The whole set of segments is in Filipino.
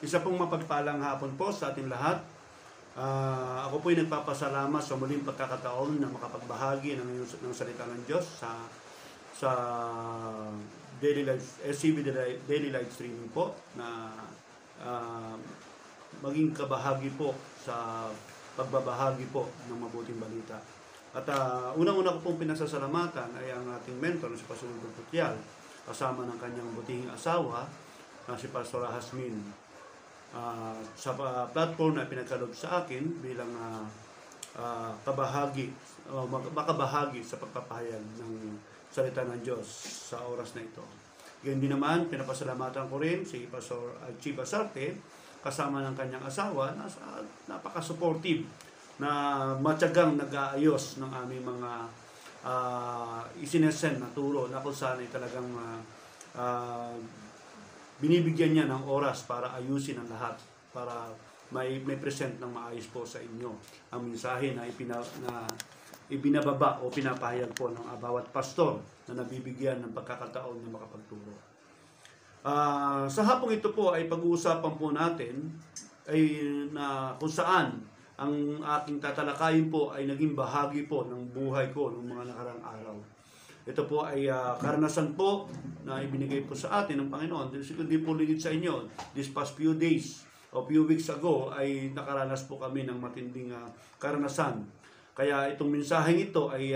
Isa pong mapagpalang hapon po sa ating lahat. Ako po ay nagpapasalamat sa muling pagkakataon na makapagbahagi ng salita ng Diyos sa daily live, SCB daily live streaming po na maging kabahagi po sa pagbabahagi po ng mabuting balita. At unang-una ko pong pinasasalamatan ay ang ating mentor na si Pastor Putial, kasama ng kanyang butihing asawa na si Pastor Hasmin. Sa platform na pinagkaloob sa akin bilang makabahagi sa pagpapahayag ng salita ng Diyos sa oras na ito. Ganyan din naman, pinapasalamatan ko rin si Pastor Archie Basarte, kasama ng kanyang asawa, na napaka-supportive, na matyagang nag-aayos ng aming mga isinesen na turo na kung saan ay talagang binibigyan niya ng oras para ayusin ang lahat, para may present ng maayos po sa inyo ang mensahe na ibinababa o pinapahayag po ng bawat pastor na nabibigyan ng pagkakataon na makapagturo. Sa hapong ito po ay pag-uusapan po natin ay na kung saan ang ating tatalakayin po ay naging bahagi po ng buhay ko ng mga nakarang araw. Ito po ay karanasan po na ibinigay po sa atin ng Panginoon. Hindi po ligid sa inyo. This past few days o few weeks ago ay nakaranas po kami ng matinding karanasan. Kaya itong mensaheng ito ay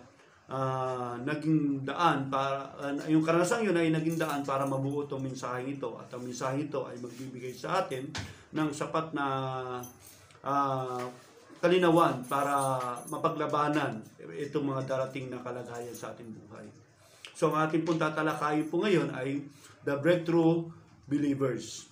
naging daan para yung karanasang yun ay naging daan para mabuo itong mensaheng ito. At ang mensaheng ito ay magbibigay sa atin ng sapat na kalinawan para mapaglabanan itong mga darating na kalagayan sa ating buhay. So ang ating pong tatalakayin po ngayon ay the breakthrough believers.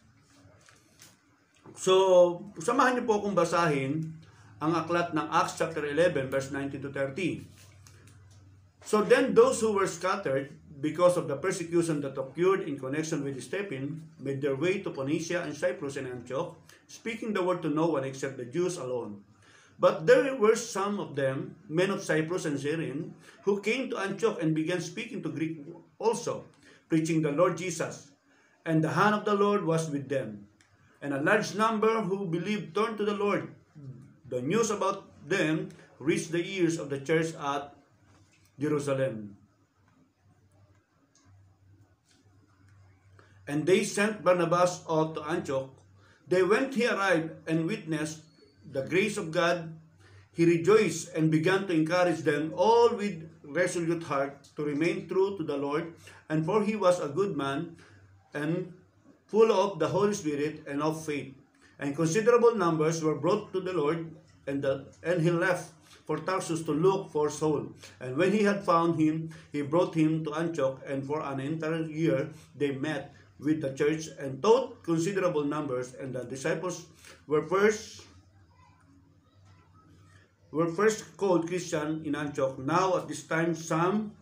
So samahan niyo po akong basahin ang aklat ng Acts chapter 11 verse 19 to 30. So then those who were scattered because of the persecution that occurred in connection with Stephen made their way to Phoenicia and Cyprus and Antioch, speaking the word to no one except the Jews alone. But there were some of them, men of Cyprus and Cyrene, who came to Antioch and began speaking to Greek also, preaching the Lord Jesus. And the hand of the Lord was with them. And a large number who believed turned to the Lord. The news about them reached the ears of the church at Jerusalem. And they sent Barnabas out to Antioch. When he arrived and witnessed the grace of God, he rejoiced and began to encourage them all with resolute heart to remain true to the Lord. And for he was a good man and full of the Holy Spirit and of faith. And considerable numbers were brought to the Lord, and he left for Tarsus to look for Saul. And when he had found him, he brought him to Antioch, and for an entire year they met with the church and taught considerable numbers, and the disciples were first called Christian in Antioch. Now at this time some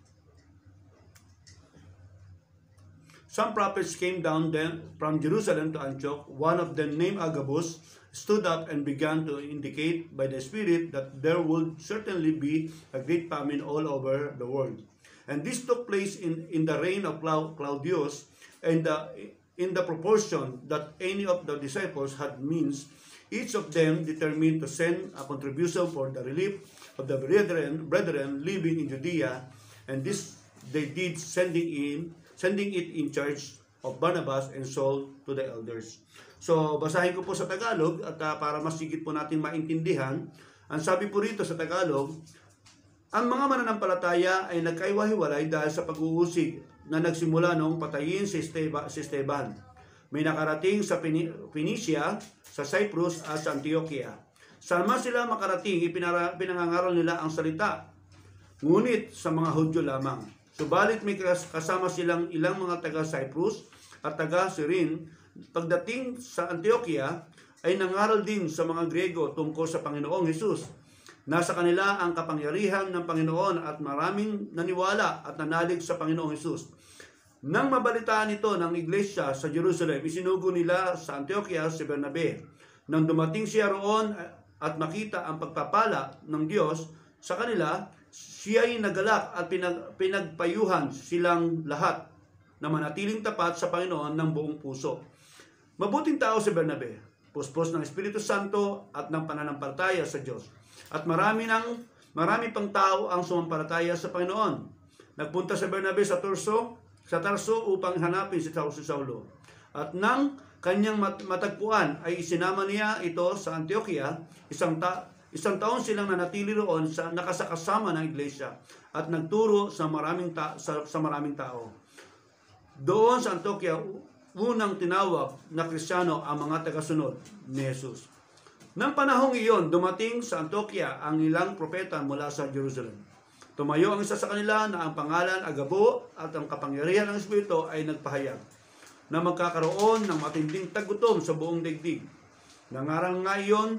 prophets came down then from Jerusalem to Antioch. One of them, named Agabus, stood up and began to indicate by the Spirit that there would certainly be a great famine all over the world. And this took place in the reign of Claudius, and in the proportion that any of the disciples had means, each of them determined to send a contribution for the relief of the brethren living in Judea, and this they did, sending it in charge of Barnabas and Saul to the elders. So basahin ko po sa Tagalog at para mas higit po natin maintindihan, ang sabi po rito sa Tagalog, ang mga mananampalataya ay nagkaiwahiwalay dahil sa pag-uusig na nagsimula noong patayin si Esteban. May nakarating sa Phoenicia, sa Cyprus at sa Antioquia. Sama sila makarating, pinangangaral nila ang salita, ngunit sa mga Hudyo lamang. Subalit may kasama silang ilang mga taga-Cyprus at taga-Cyrene. Pagdating sa Antioquia, ay nangaral din sa mga Griego tungkol sa Panginoong Hesus. Nasa kanila ang kapangyarihan ng Panginoon at maraming naniwala at nanalig sa Panginoong Hesus. Nang mabalitaan ito ng iglesia sa Jerusalem, isinugo nila sa Antioquia si Bernabe. Nang dumating siya roon at makita ang pagpapala ng Diyos sa kanila, siya'y nagalak at pinagpayuhan silang lahat na manatiling tapat sa Panginoon ng buong puso. Mabuting tao si Bernabe, puspos ng Espiritu Santo at ng pananampalataya sa Diyos. At marami pang tao ang sumampalataya sa Panginoon. Nagpunta si Bernabe sa Tarso upang hanapin si Saulo. At nang kanyang matagpuan ay isinama niya ito sa Antioquia. Isang taon silang nanatili roon sa nakasakasama ng iglesia at nagturo sa maraming tao. Doon sa Antioquia, unang tinawag na Kristiyano ang mga tagasunod ni Jesus. Nang panahong iyon, dumating sa Antioquia ang ilang propeta mula sa Jerusalem. Tumayo ang isa sa kanila na ang pangalan Agabo at ang kapangyarihan ng Espiritu ay nagpahayag na magkakaroon ng matinding tagutom sa buong daigdig. Nangaral nga iyon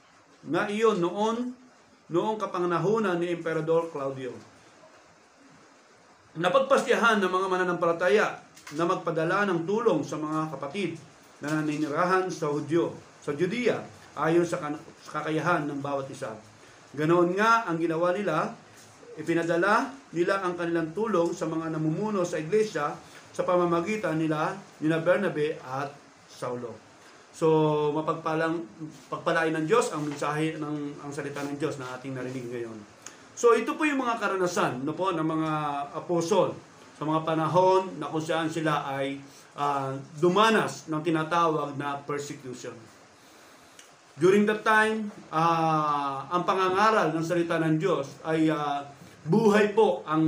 noong kapanganahunan ni Emperador Claudio. Napagpasyahan ng mga mananampalataya na magpadala ng tulong sa mga kapatid na naninirahan sa Judea ayon sa kakayahan ng bawat isa. Ganoon nga ang ginawa nila, ipinadala nila ang kanilang tulong sa mga namumuno sa iglesia sa pamamagitan nila Bernabe at Saulo. So pagpalain ng Diyos ang mensahe ang salita ng Diyos na ating narinig ngayon. So ito po yung mga karanasan ng mga apostol sa mga panahon na kung saan sila ay dumanas ng tinatawag na persecution. During that time, ang pangangaral ng salita ng Diyos ay buhay po ang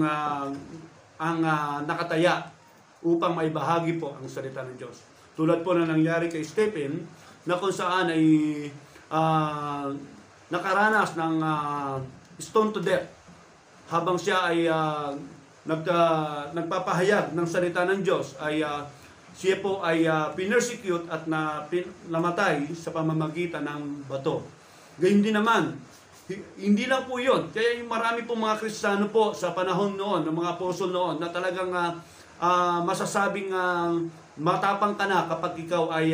nakataya upang maibahagi po ang salita ng Diyos. Tulad po na nangyari kay Stephen na kung saan ay nakaranas ng stone to death habang siya ay nagpapahayag ng salita ng Diyos ay siya po ay pinersecute at namatay sa pamamagitan ng bato. Gayun din naman, hindi lang po yun. Kaya yung marami po mga Kristiyano po sa panahon noon, ng mga apostol noon, na talagang masasabing matapang ka na kapag ikaw ay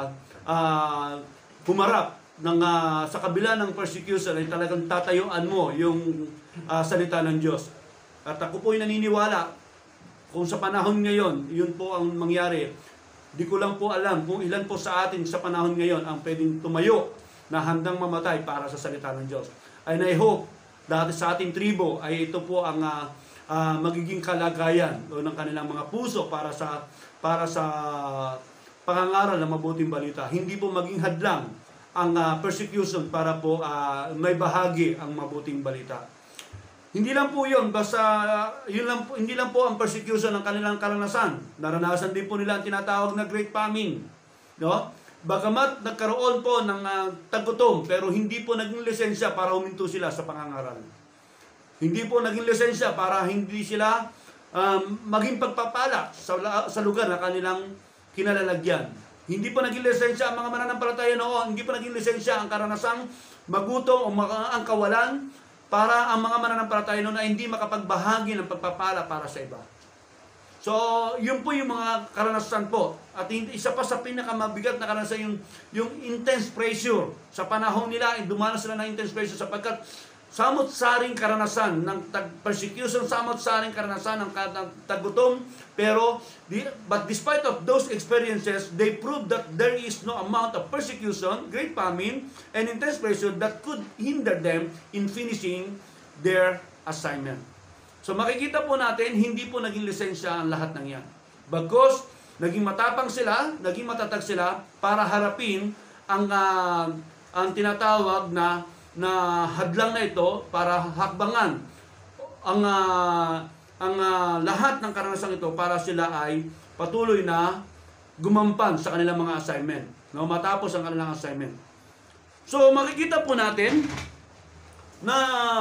humarap sa kabila ng persecution ay talagang tatayuan mo yung salita ng Diyos. At ako po ay naniniwala kung sa panahon ngayon, yun po ang mangyari. Di ko lang po alam kung ilan po sa atin sa panahon ngayon ang pwedeng tumayo na handang mamatay para sa salita ng Diyos. And I hope dahil sa ating tribo ay ito po ang magiging kalagayan ng kanilang mga puso para sa pangangaral ng mabuting balita. Hindi po maging hadlang ang persecution para po may bahagi ang mabuting balita. Hindi lang po 'yon, basta hindi lang po ang persecution ng kanilang karanasan. Naranasan din po nila ang tinatawag na Great Famine, no? Bagamat nagkaroon po ng tagutom, pero hindi po naging lisensya para huminto sila sa pangangaral. Hindi po naging lisensya para hindi sila maging pagpapala sa lugar na kanilang kinalalagyan. Hindi po naging lisensya ang mga mananampalataya noon, hindi po naging lisensya ang karanasang magutom o ang kawalan para ang mga mananampalataya noon ay hindi makapagbahagi ng pagpapala para sa iba. So, yun po yung mga karanasan po. At isa pa sa pinakamabigat na karanasan yung intense pressure. Sa panahon nila, dumanas sila ng intense pressure sapagkat samot-saring karanasan ng persecution, samot-saring karanasan ng tagutom, but despite of those experiences, they proved that there is no amount of persecution, great famine, and intense pressure that could hinder them in finishing their assignment. So makikita po natin, hindi po naging lisensya ang lahat ng yan. Bagkus, naging matapang sila, naging matatag sila para harapin ang tinatawag na hadlang na ito para hakbangan ang lahat ng karanasang ito para sila ay patuloy na gumampan sa kanilang mga assignment, no? Matapos ang kanilang assignment. So makikita po natin na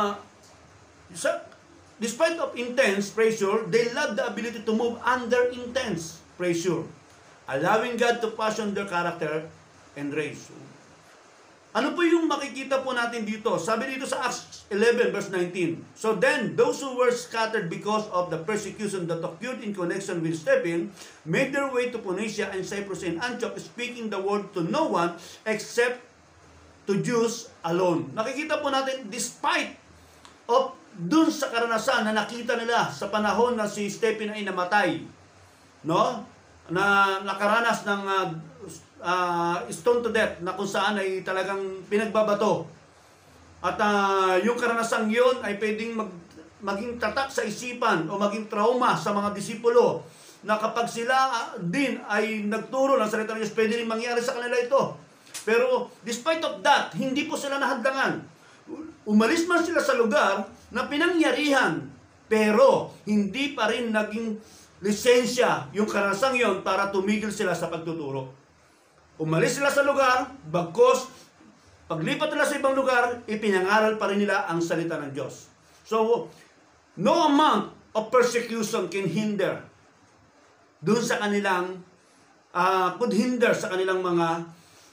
despite of intense pressure, they love the ability to move under intense pressure, allowing God to fashion their character and race. Ano po yung makikita po natin dito? Sabi dito sa Acts 11 verse 19. So then, those who were scattered because of the persecution that occurred in connection with Stephen made their way to Phoenicia and Cyprus and Antioch, speaking the word to no one except to Jews alone. Nakikita po natin, despite of dun sa karanasan na nakita nila sa panahon na si Stephen ay namatay, no? na nakaranas ng stone to death na kung saan ay talagang pinagbabato. At yung karanasang yun ay pwedeng maging tatak sa isipan o maging trauma sa mga disipulo na kapag sila din ay nagturo ng salita ng Diyos, pwede rin mangyari sa kanila ito. Pero despite of that, hindi po sila nahadlangan. Umalis man sila sa lugar na pinangyarihan, pero hindi pa rin naging lisensya yung karanasang yon para tumigil sila sa pagtuturo. Umalis sila sa lugar, bagkos paglipat nila sa ibang lugar, ipinangaral pa rin nila ang salita ng Diyos. So, no amount of persecution can hinder doon sa kanilang, could hinder sa kanilang mga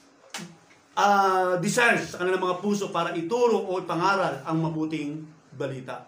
desires, sa kanilang mga puso para ituro o ipangaral ang mabuting balita.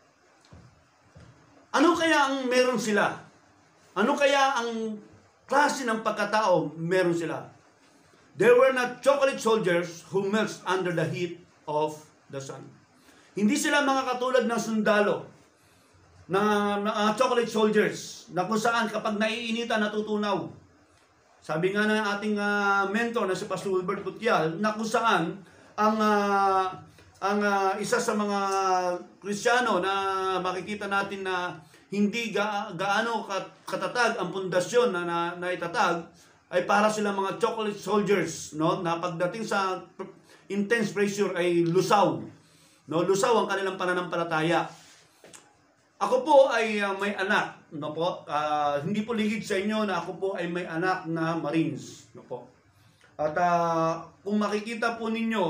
Ano kaya ang meron sila? Ano kaya ang klase ng pagkatao meron sila? They were not chocolate soldiers who melts under the heat of the sun. Hindi sila mga katulad ng sundalo na chocolate soldiers na kung saan kapag naiinitan natutunaw. Sabi nga ng ating mentor na si Pastor Wilbert Gutial na kung saan ang isa sa mga Kristiyano na makikita natin na hindi gaano katatag ang pundasyon na itatag ay para sila mga chocolate soldiers, no? Na pagdating sa intense pressure ay lusaw. No, lusaw ang kanilang pananampalataya. Ako po ay may anak, no po. Hindi po ligid sa inyo na ako po ay may anak na Marines, no po. At kung makikita po ninyo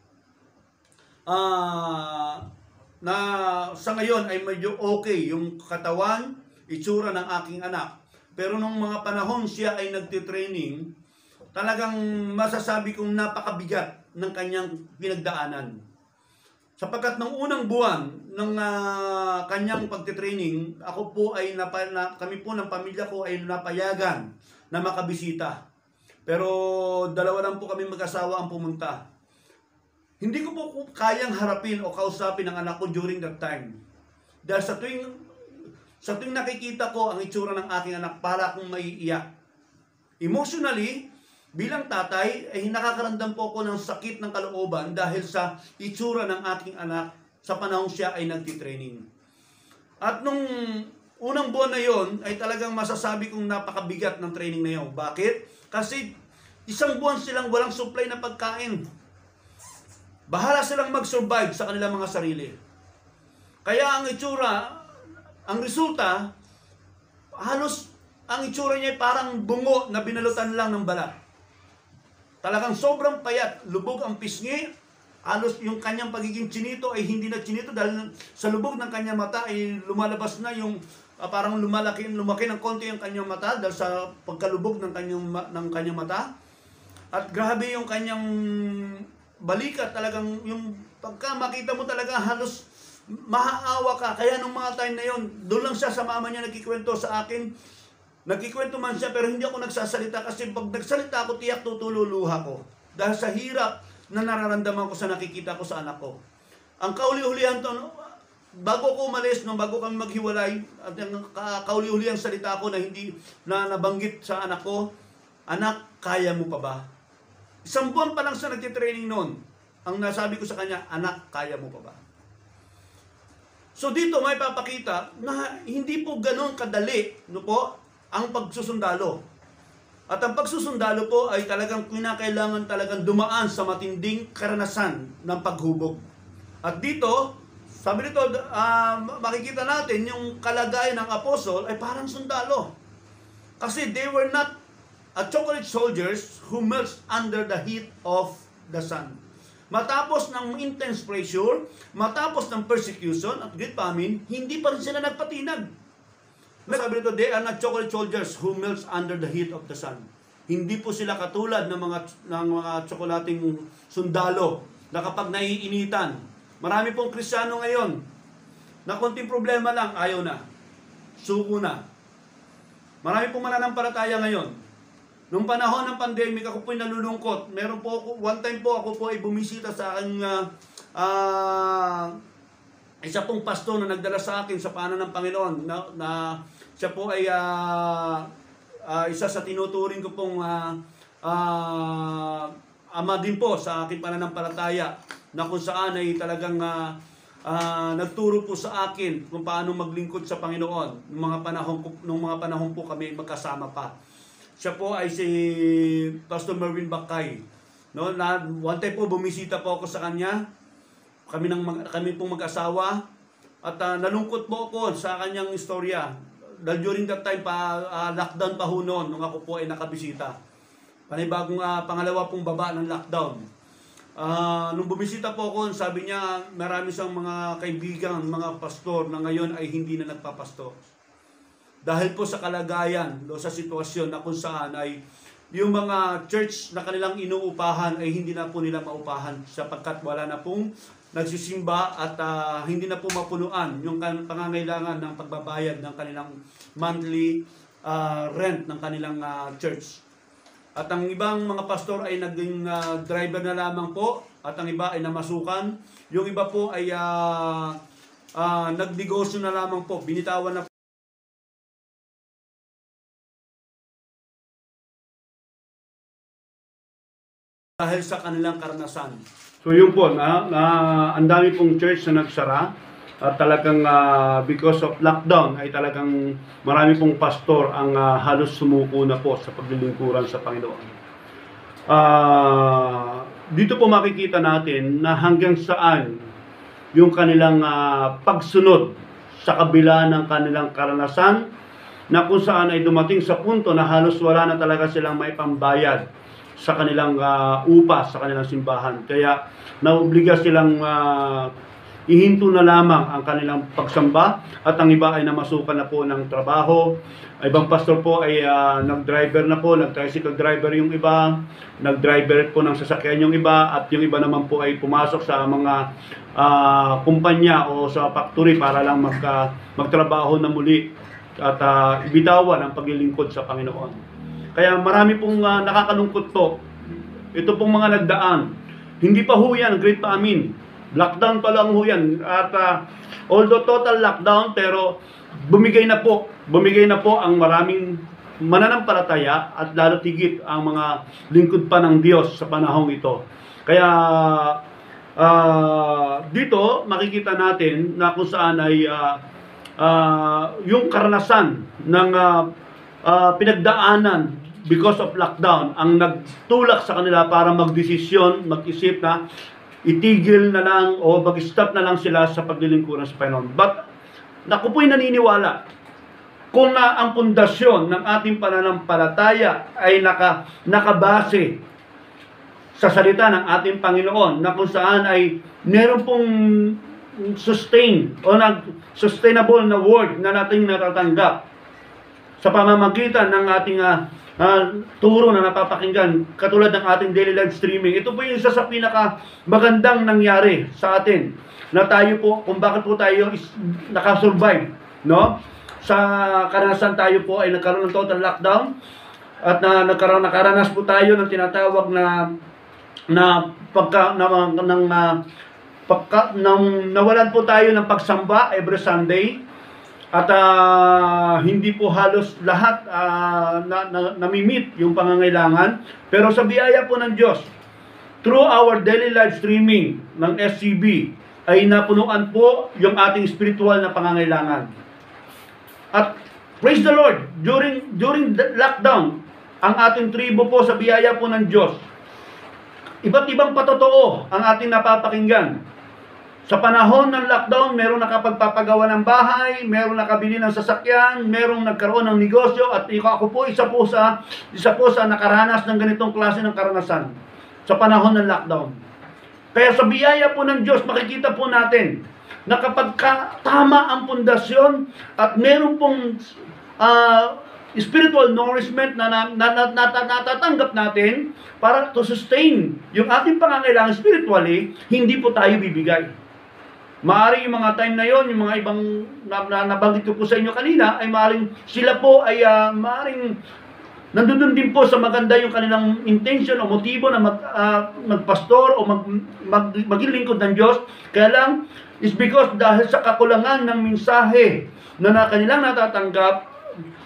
na sa ngayon ay medyo okay yung katawan, itsura ng aking anak. Pero nung mga panahon siya ay nagtitraining, talagang masasabi kong napakabigat ng kanyang pinagdaanan. Sapagkat nung unang buwan ng kanyang pagtitraining, ako po ay kami po ng pamilya ko ay napayagan na makabisita. Pero dalawa lang po kami mag-asawa ang pumunta. Hindi ko po kayang harapin o kausapin ang anak ko during that time. Dahil sa tuwing nakikita ko ang itsura ng aking anak, para akong maiiyak. Emotionally, bilang tatay, ay nakakaramdam po ako ng sakit ng kalooban dahil sa itsura ng aking anak sa panahon siya ay nagtitraining. At nung unang buwan na yon, ay talagang masasabi kong napakabigat ng training na yon. Bakit? Kasi isang buwan silang walang supply na pagkain. Bahala silang mag-survive sa kanilang mga sarili. Kaya ang itsura, ang resulta, halos ang itsura niya ay parang bungo na binalutan lang ng balat. Talagang sobrang payat, lubog ang pisngi, halos yung kanyang pagiging chinito ay hindi na chinito dahil sa lubog ng kanyang mata ay lumalabas na yung parang lumaki ng konti ang kanyang mata dahil sa pagkalubog ng kanyang mata. At grabe yung kanyang balikat, talagang yung pagka makita mo talaga halos mahaawa ka. Kaya nung mga time na yon, doon lang siya sa mama niya nagkikwento sa akin. Nagkikwento man siya pero hindi ako nagsasalita kasi pag nagsalita ako, tiyak tutululuha ko. Dahil sa hirap na nararamdaman ko sa nakikita ko sa anak ko. Ang kauli-ulihan to, bago ko umalis, bago kami maghiwalay, at ang kauli-ulihang salita ko na hindi na nabanggit sa anak ko, anak, kaya mo pa ba? Isang buwan pa lang siya nagtitraining noon. Ang nasabi ko sa kanya, anak, kaya mo pa ba? So dito may papakita na hindi po ganoon kadali, no po, ang pagsusundalo. At ang pagsusundalo po ay talagang kinakailangan talagang dumaan sa matinding karanasan ng paghubog. At dito, sabi nito, makikita natin yung kalagayan ng apostol ay parang sundalo. Kasi they were not chocolate soldiers who melts under the heat of the sun. Matapos ng intense pressure, matapos ng persecution at great famine, hindi pa rin sila nagpatinag. Sabi nito, they are not chocolate soldiers who melts under the heat of the sun. Hindi po sila katulad ng mga tsokolating sundalo na kapag naiinitan. Marami pong Kristiyano ngayon na konting problema lang, ayaw na. Suko na. Marami pong mananampalataya ngayon. Nung panahon ng pandemic, ako po'y nalulungkot. Meron po ako, one time po ako po ay bumisita sa aking isa pong pastor na nagdala sa akin sa paanan ng Panginoon na siya po ay isa sa tinuturing ko pong ama din po sa aking pananampalataya, na kung saan ay talagang nagturo po sa akin kung paano maglingkod sa Panginoon nung mga panahon po kami magkasama pa. Siya po ay si Pastor Merwin Bakay. No, one time po bumisita po ako sa kanya. Kami pong mag-asawa, at nalungkot po ako sa kanyang istorya. Dahil during that time lockdown pa ho noon nung ako po ay nakabisita. Panibagong pangalawa pong baba ng lockdown. Nung bumisita po ako, sabi niya marami siyang mga kaibigan, mga pastor na ngayon ay hindi na nagpapasto. Dahil po sa kalagayan, sa sitwasyon na kung saan ay yung mga church na kanilang inuupahan ay hindi na po nila maupahan sapagkat wala na pong nagsisimba at hindi na po mapunuan yung pangangailangan ng pagbabayad ng kanilang monthly rent ng kanilang church. At ang ibang mga pastor ay naging driver na lamang po, at ang iba ay namasukan. Yung iba po ay nagnegosyo na lamang po, binitawan na dahil sa kanilang karanasan. So yun po, ang dami pong church na nagsara. At talagang because of lockdown ay talagang marami pong pastor ang halos sumuko na po sa paglilingkuran sa Panginoon. Dito po makikita natin na hanggang saan yung kanilang pagsunod sa kabila ng kanilang karanasan, na kung saan ay dumating sa punto na halos wala na talaga silang maipambayad sa kanilang upa sa kanilang simbahan. Kaya naobliga silang ihinto na lamang ang kanilang pagsamba, at ang iba ay namasukan na po ng trabaho. Ibang pastor po ay nag-driver na po, nag-tricycle driver yung iba, nag-driver po ng sasakyan yung iba, at yung iba naman po ay pumasok sa mga kumpanya o sa factory para lang magtrabaho na muli at ibitawan ang paglilingkod sa Panginoon. Kaya marami pong nakakalungkot po. Ito pong mga nagdaan. Hindi pa ho yan Great Famine. Lockdown pa lang ho yan. At although total lockdown, pero bumigay na po ang maraming mananampalataya at lalo tigit ang mga lingkod pa ng Diyos sa panahong ito. Kaya dito makikita natin na kung saan ay yung karanasan ng pinagdaanan because of lockdown ang nagtulak sa kanila para magdesisyon, mag-isip na itigil na lang o mag-stop na lang sila sa paglilingkuran sa Panginoon. But ako po'y naniniwala kung ang pundasyon ng ating pananampalataya ay nakabase sa salita ng ating Panginoon, na kung saan ay meron pong sustainable na word na nating natatanggap sa pamamagitan ng ating turo na napapakinggan, katulad ng ating daily live streaming. Ito po yung isa sa pinaka magandang nangyari sa atin, na tayo po, kung bakit po tayo nakasurvive, no? Sa karanasan tayo po ay nagkaroon ng total lockdown, at nakaranas po tayo ng tinatawag na nawalan po tayo ng pagsamba every Sunday. At hindi po halos lahat nami-meet yung pangangailangan. Pero sa biyaya po ng Diyos, through our daily live streaming ng SCB, ay napunuan po yung ating spiritual na pangangailangan. At praise the Lord, during the lockdown, ang ating tribo po sa biyaya po ng Diyos, iba't ibang patotoo ang ating napapakinggan. Sa panahon ng lockdown, merong nakapagpapagawa ng bahay, merong nakabili ng sasakyan, merong nagkaroon ng negosyo, at ako po isa po sa nakaranas ng ganitong klase ng karanasan sa panahon ng lockdown. Kaya sa biyaya po ng Diyos, makikita po natin na kapag tama ang pundasyon at meron pong spiritual nourishment na natatanggap natin para to sustain yung ating pangangailangan spiritually, hindi po tayo bibigay. Maaring yung mga time na yon, yung mga ibang nabanggit ko po sa inyo kanina, ay maaring sila po ay maaring nandun din po sa maganda yung kanilang intention o motibo na magpastor o maging lingkod ng Diyos. Kaya lang, is because dahil sa kakulangan ng mensahe na kanilang natatanggap,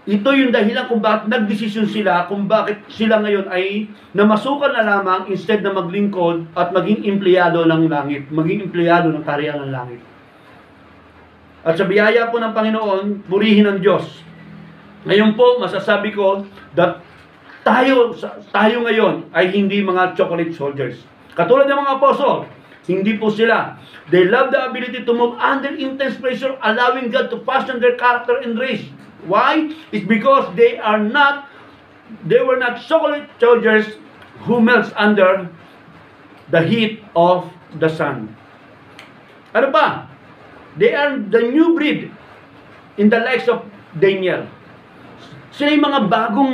ito yung dahilan kung bakit nagdesisyon sila, kung bakit sila ngayon ay namasukan na lamang instead na maglingkod at maging empleyado ng langit, maging empleyado ng kaharian ng langit. At sa biyaya po ng Panginoon, purihin ang Diyos. Ngayon po, masasabi ko that tayo ngayon ay hindi mga chocolate soldiers. Katulad ng mga apostol, hindi po sila. They love the ability to move under intense pressure, allowing God to fashion their character and race. Why? It's because they were not chocolate soldiers who melts under the heat of the sun. Ano pa? They are the new breed in the likes of Daniel. Sila yung mga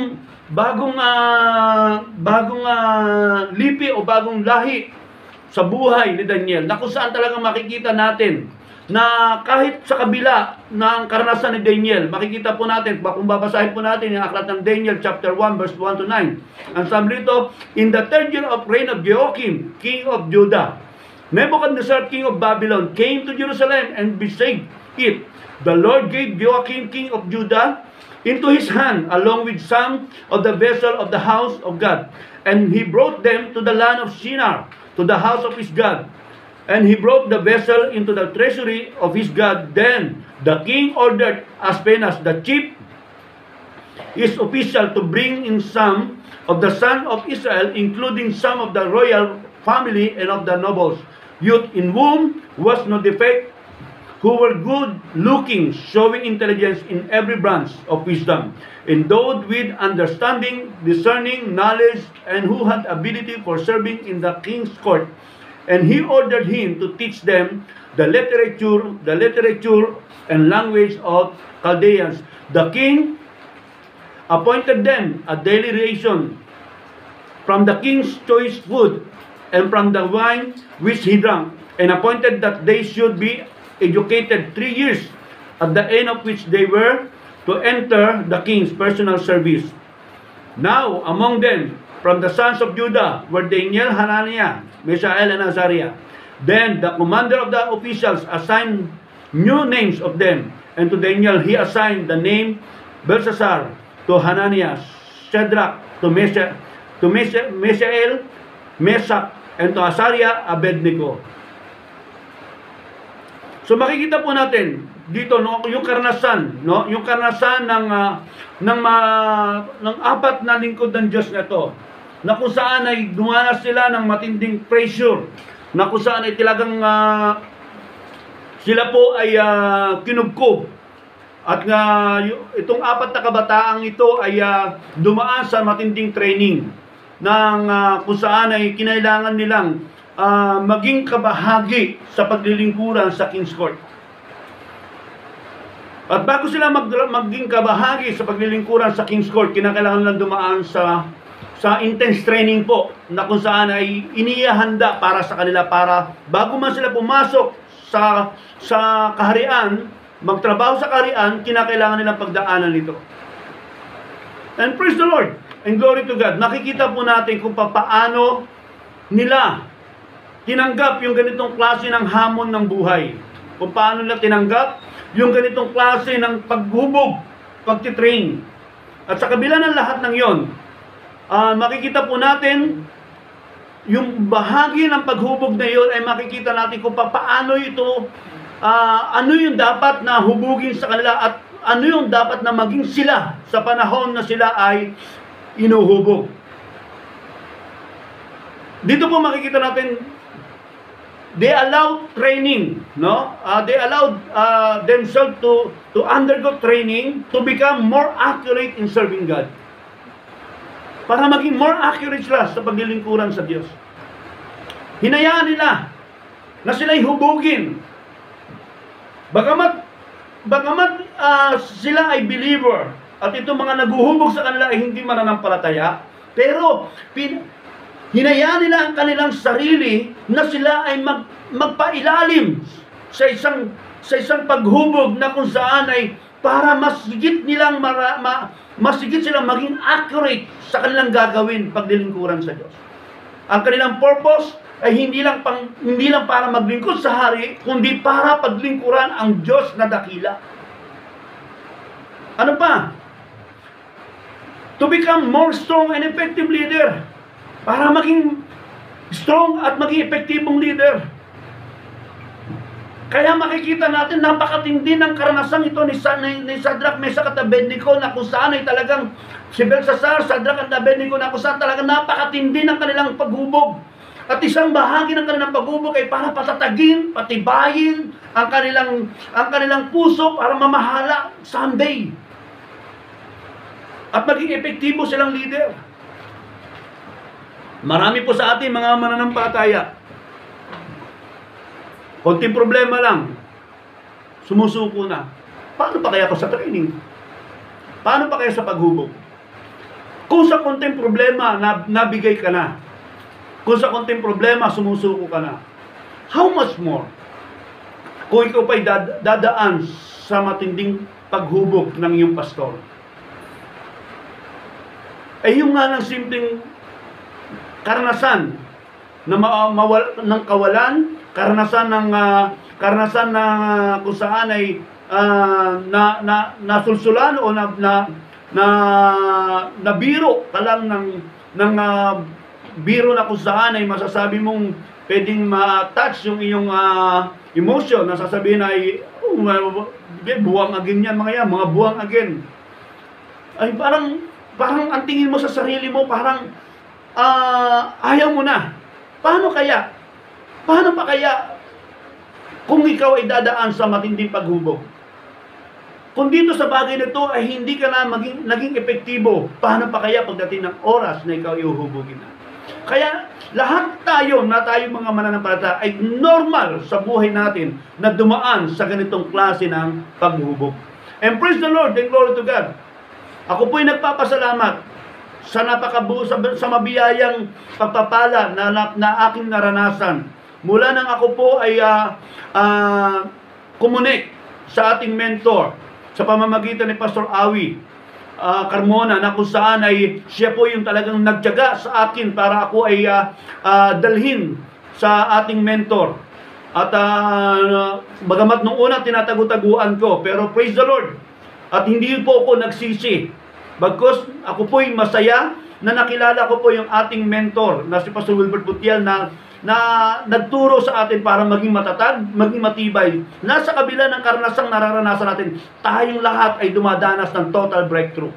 bagong lipi o bagong lahi sa buhay ni Daniel, na kung saan talaga makikita natin na kahit sa kabila ng karanasan ni Daniel, makikita po natin, kung babasahin po natin yung aklat ng Daniel chapter 1 verse 1 to 9. Ang sabi dito, in the third year of reign of Joachim, king of Judah, Nebuchadnezzar, king of Babylon, came to Jerusalem and besieged it. The Lord gave Joachim, king of Judah, into his hand, along with some of the vessels of the house of God. And he brought them to the land of Shinar, to the house of his God. And he brought the vessel into the treasury of his God. Then the king ordered Aspenaz, the chief his official, to bring in some of the sons of Israel, including some of the royal family and of the nobles, youth in whom was no defect, who were good looking, showing intelligence in every branch of wisdom, endowed with understanding, discerning, knowledge, and who had ability for serving in the king's court. And he ordered him to teach them the literature and language of Chaldeans. The king appointed them a daily ration from the king's choice food and from the wine which he drank, and appointed that they should be educated 3 years, at the end of which they were to enter the king's personal service. Now among them, from the sons of Judah, were Daniel, Hananiah, Mishael, and Azariah. Then the commander of the officials assigned new names of them, and to Daniel he assigned the name Belshazzar, to Hananiah, Shadrach, to Mishael, Meshach, and to Azariah, Abednego. So makikita po natin dito, no, yung karanasan ng apat na lingkod ng Diyos na ito, na kung saan ay dumanas sila ng matinding pressure, na kung saan ay talagang sila po ay kinubkob. At itong apat na kabataang ito ay dumaan sa matinding training ng kung saan ay kinailangan nilang maging kabahagi sa paglilingkuran sa King's Court. At bago sila maging kabahagi sa paglilingkuran sa King's Court, kinakailangan nilang dumaan sa intense training po, na kung saan ay inihahanda para sa kanila, para bago man sila pumasok sa kaharian, magtrabaho sa kaharian, kinakailangan nilang pagdaanan nito. And praise the Lord and glory to God. Nakikita po natin kung paano nila tinanggap yung ganitong klase ng hamon ng buhay. Kung paano nila tinanggap yung ganitong klase ng paghubog, pagtitrain. At sa kabila ng lahat ng yon, makikita po natin yung bahagi ng paghubog na yon, ay makikita natin kung paano ito, ano yung dapat na hubugin sa kanila, at ano yung dapat na maging sila sa panahon na sila ay inuhubog. Dito po makikita natin, they allowed training, no? They allowed themselves to undergo training to become more accurate in serving God. Para maging more accurate sila sa paglilingkuran sa Diyos. Hinayaan nila na sila'y hubugin. Bagamat sila ay believer, at itong mga naguhubog sa kanila ay hindi mananampalataya, pero hinayaan nila ang kanilang sarili na sila ay magpailalim sa isang paghubog na kung saan ay para masigit silang maging accurate sa kanilang gagawin paglilingkuran sa Diyos. Ang kanilang purpose ay hindi lang para maglingkod sa hari, kundi para paglingkuran ang Diyos na dakila. Ano pa? to become more strong and effective leader. Para maging strong at maging epektibong leader. Kaya makikita natin, napakatindi ng karanasang ito ni Shadrach, Meshach at Abednego, na kung saan ay talagang si Belshazzar, Shadrach at Abednego, na kung saan talagang napakatindi ng kanilang paghubog. At isang bahagi ng kanilang paghubog ay para patatagin, patibayin ang kanilang puso para mamahala someday. At maging epektibo silang leader. Marami po sa atin mga mananampalataya, konting problema lang, sumusuko na. Paano pa kaya pa sa training? Paano pa kaya sa paghubog? Kung sa konting problema, nabigay ka na. Kung sa konting problema, sumusuko ka na. How much more? Kung ikaw pa'y dadaan sa matinding paghubog ng iyong pastor. Eh yung nga lang simpleng karanasan na ng kawalan, karanasan ng kung saan ay nasulsulan o nabiro ka lang ng biro na kung saan ay masasabi mong pwedeng ma-touch yung iyong emotion, na sasabihin ay buwang agin yan mga yan, mga buwang agin. Ay parang ang tingin mo sa sarili mo, parang ayaw mo na. Paano kaya? Paano pa kaya kung ikaw ay dadaan sa matinding paghubog? Kung dito sa bagay na ito ay hindi ka na naging epektibo, paano pa kaya pagdating ng oras na ikaw iuhubugin na? Kaya lahat tayo mga mananampalataya ay normal sa buhay natin na dumaan sa ganitong klase ng paghubog. And praise the Lord and glory to God. Ako po'y nagpapasalamat sa sa mabiyayang pagpapala na aking naranasan. Mula nang ako po ay kumunik sa ating mentor sa pamamagitan ni Pastor Awi Carmona, na kung saan ay siya po yung talagang nagtiyaga sa akin para ako ay dalhin sa ating mentor. At bagamat nung una tinatago-taguan ko, pero praise the Lord, at hindi po ako nagsisi. Bagkus ako po'y masaya na nakilala ko po yung ating mentor na si Pastor Wilbert Butial na nagturo sa atin para maging matatag, maging matibay. Nasa kabila ng karanasang nararanasan natin, tayong lahat ay dumadanas ng total breakthrough.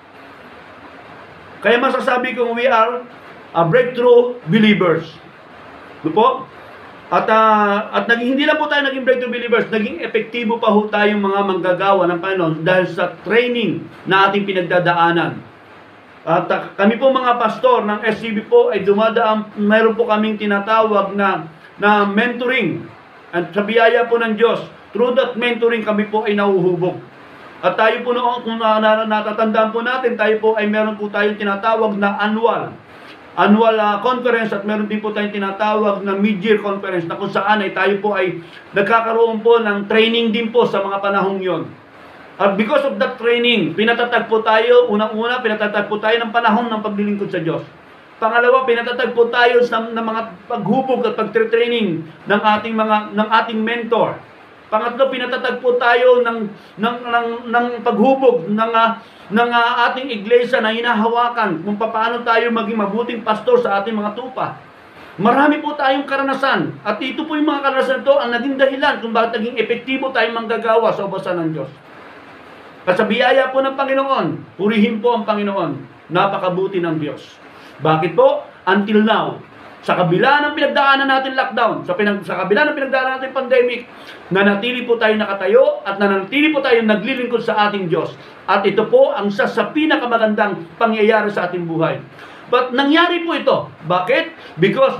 Kaya masasabi kong we are breakthrough believers. Ano po? At hindi lang po tayo naging breakthrough believers, naging epektibo pa ho tayong mga manggagawa ng Panginoon dahil sa training na ating pinagdadaanan. At kami po mga pastor ng SCB po ay dumadaan, mayroon po kaming tinatawag na mentoring. At sa biyaya po ng Diyos, through that mentoring kami po ay nauhubog. At tayo po noon, kung natatandaan po natin, tayo po ay meron po tayong tinatawag na annual conference, at meron din po tayong tinatawag na mid-year conference, na kung saan ay tayo po ay nagkakaroon po ng training din po sa mga panahong yon. At because of that training, pinatatag po tayo, unang-una, pinatatag po tayo ng panahon ng paglilingkod sa Diyos. Pangalawa, pinatatag po tayo ng mga paghubog at pagtre-training ng ating mentor. Pangatlo, pinatatag po tayo ng paghubog ng ating iglesia na hinahawakan kung paano tayo maging mabuting pastor sa ating mga tupa. Marami po tayong karanasan, at ito po yung mga karanasan ito ang naging dahilan kung bakit naging epektibo tayong manggagawa sa ubasan ng Diyos. At sa biyaya po ng Panginoon, purihin po ang Panginoon. Napakabuti ng Diyos. Bakit po? Until now, sa kabila ng pinagdaanan natin lockdown, sa kabila ng pinagdaanan natin pandemic, nanatili po tayo nakatayo at nanatili po tayo naglilingkod sa ating Diyos. At ito po ang sa pinakamagandang pangyayari sa ating buhay. But nangyari po ito. Bakit? Because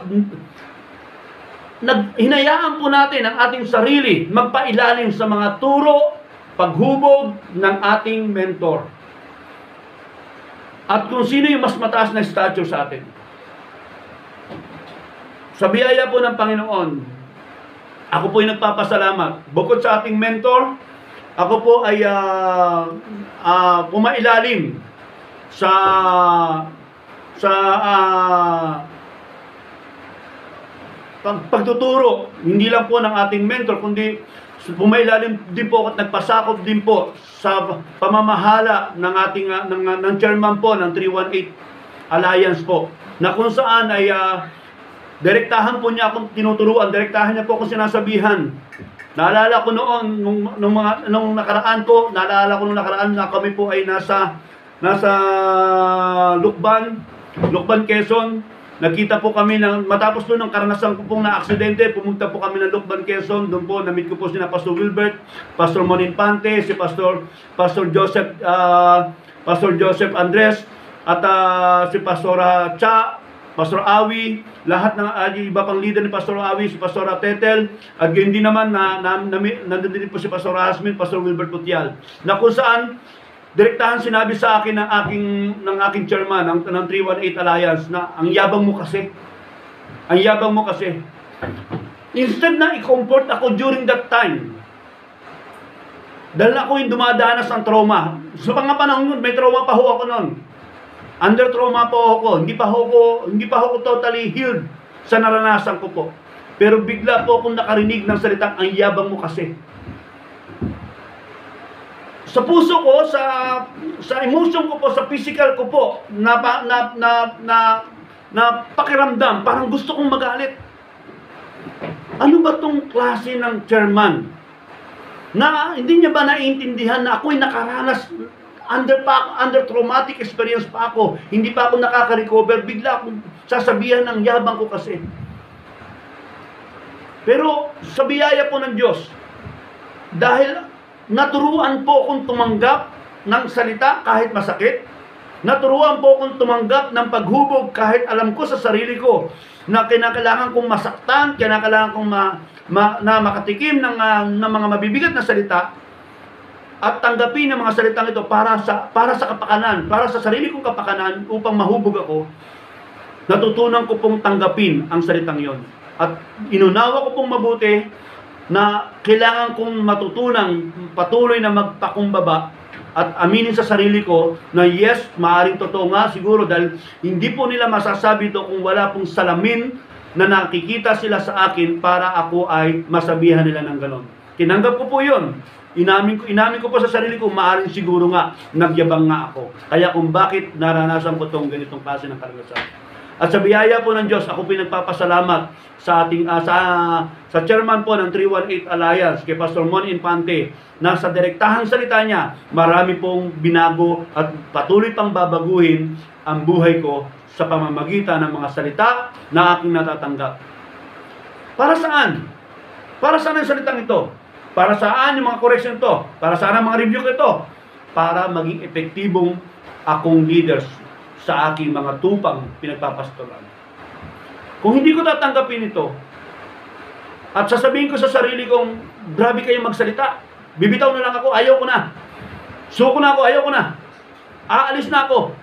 hinayaan po natin ang ating sarili magpailalim sa mga turo, paghubog ng ating mentor. At kung sino yung mas mataas na stature sa atin. Sa biyaya po ng Panginoon, ako po ay nagpapasalamat. Bukod sa ating mentor, ako po ay pumailalim sa pagtuturo, hindi lang po ng ating mentor, kundi pumailalim din po at nagpasakop din po sa pamamahala ng ating ng chairman po ng 318 Alliance po, na kung saan ay direktahan po niya akong tinuturuan, direktahan niya po akong sinasabihan. Naalala ko noon, nung nakaraan po, naalala ko nung nakaraan na kami po ay nasa Lukban, Quezon. Nakita po kami, matapos po ng karanasan ko pong na-aksidente, pumunta po kami ng Lukban, Quezon. Doon po, na-meet ko po sina Pastor Wilbert, Pastor Monin Pante, si Pastor Joseph Andres, at si Pastor Cha, Pastor Awi, lahat ng iba pang leader ni Pastor Awi, si Pastor Tetel, at hindi naman nandun din po si Pastor Asmin, Pastor Wilbert Putial, na kung saan direktahan sinabi sa akin ng aking chairman ng 318 Alliance na ang yabang mo kasi. Instead na i-comfort ako during that time, dahil ako yung dumadanas ng trauma. Sa mga panahon nun, may trauma pa ho ako nun. Under trauma po ako. Hindi pa ako totally healed sa naranasan ko po. Pero bigla po akong nakarinig ng salitang ang yabang mo kasi. Sa puso ko, sa emotion ko po, sa physical ko po, na pakiramdam, parang gusto kong magalit. Ano ba tong klase ng chairman? Na hindi niya ba naiintindihan na ako'y nakaranas under traumatic experience pa ako, hindi pa ako nakaka-recover, bigla akong sasabihan ng yabang ko kasi. Pero sa biyaya po ng Diyos, dahil naturuan po akong tumanggap ng salita kahit masakit, naturuan po akong tumanggap ng paghubog kahit alam ko sa sarili ko na kinakailangan kong masaktan, kinakailangan kong makatikim ng mga mabibigat na salita, at tanggapin ang mga salitang ito para sa kapakanan, para sa sarili kong kapakanan upang mahubog ako. Natutunan ko pong tanggapin ang salitang yon. At inunawa ko pong mabuti na kailangan kong matutunang patuloy na magpakumbaba at aminin sa sarili ko na yes, maaaring totoo nga siguro dahil hindi po nila masasabi ito kung wala pong salamin na nakikita sila sa akin para ako ay masabihan nila ng ganon. Tinanggap ko po yun. Inamin ko po sa sarili ko, maaaring siguro nga, nagyabang nga ako. Kaya kung bakit naranasan ko itong ganitong klase ng karanasan. At sa biyaya po ng Diyos, ako pinagpapasalamat sa ating sa chairman po ng 318 Alliance, kay Pastor Mon Infante, na sa direktahang salita niya, marami pong binago at patuloy pang babaguhin ang buhay ko sa pamamagitan ng mga salita na aking natatanggap. Para saan? Para saan ang salitang ito? Para saan yung mga correction ito? Para saan ang mga review ko ito? Para maging epektibong akong leaders sa aking mga tupang pinagpapastoran. Kung hindi ko tatanggapin ito, at sasabihin ko sa sarili kong, grabe kayong magsalita, bibitaw na lang ako, ayaw ko na. Suko na ako, ayaw ko na. Aalis na ako.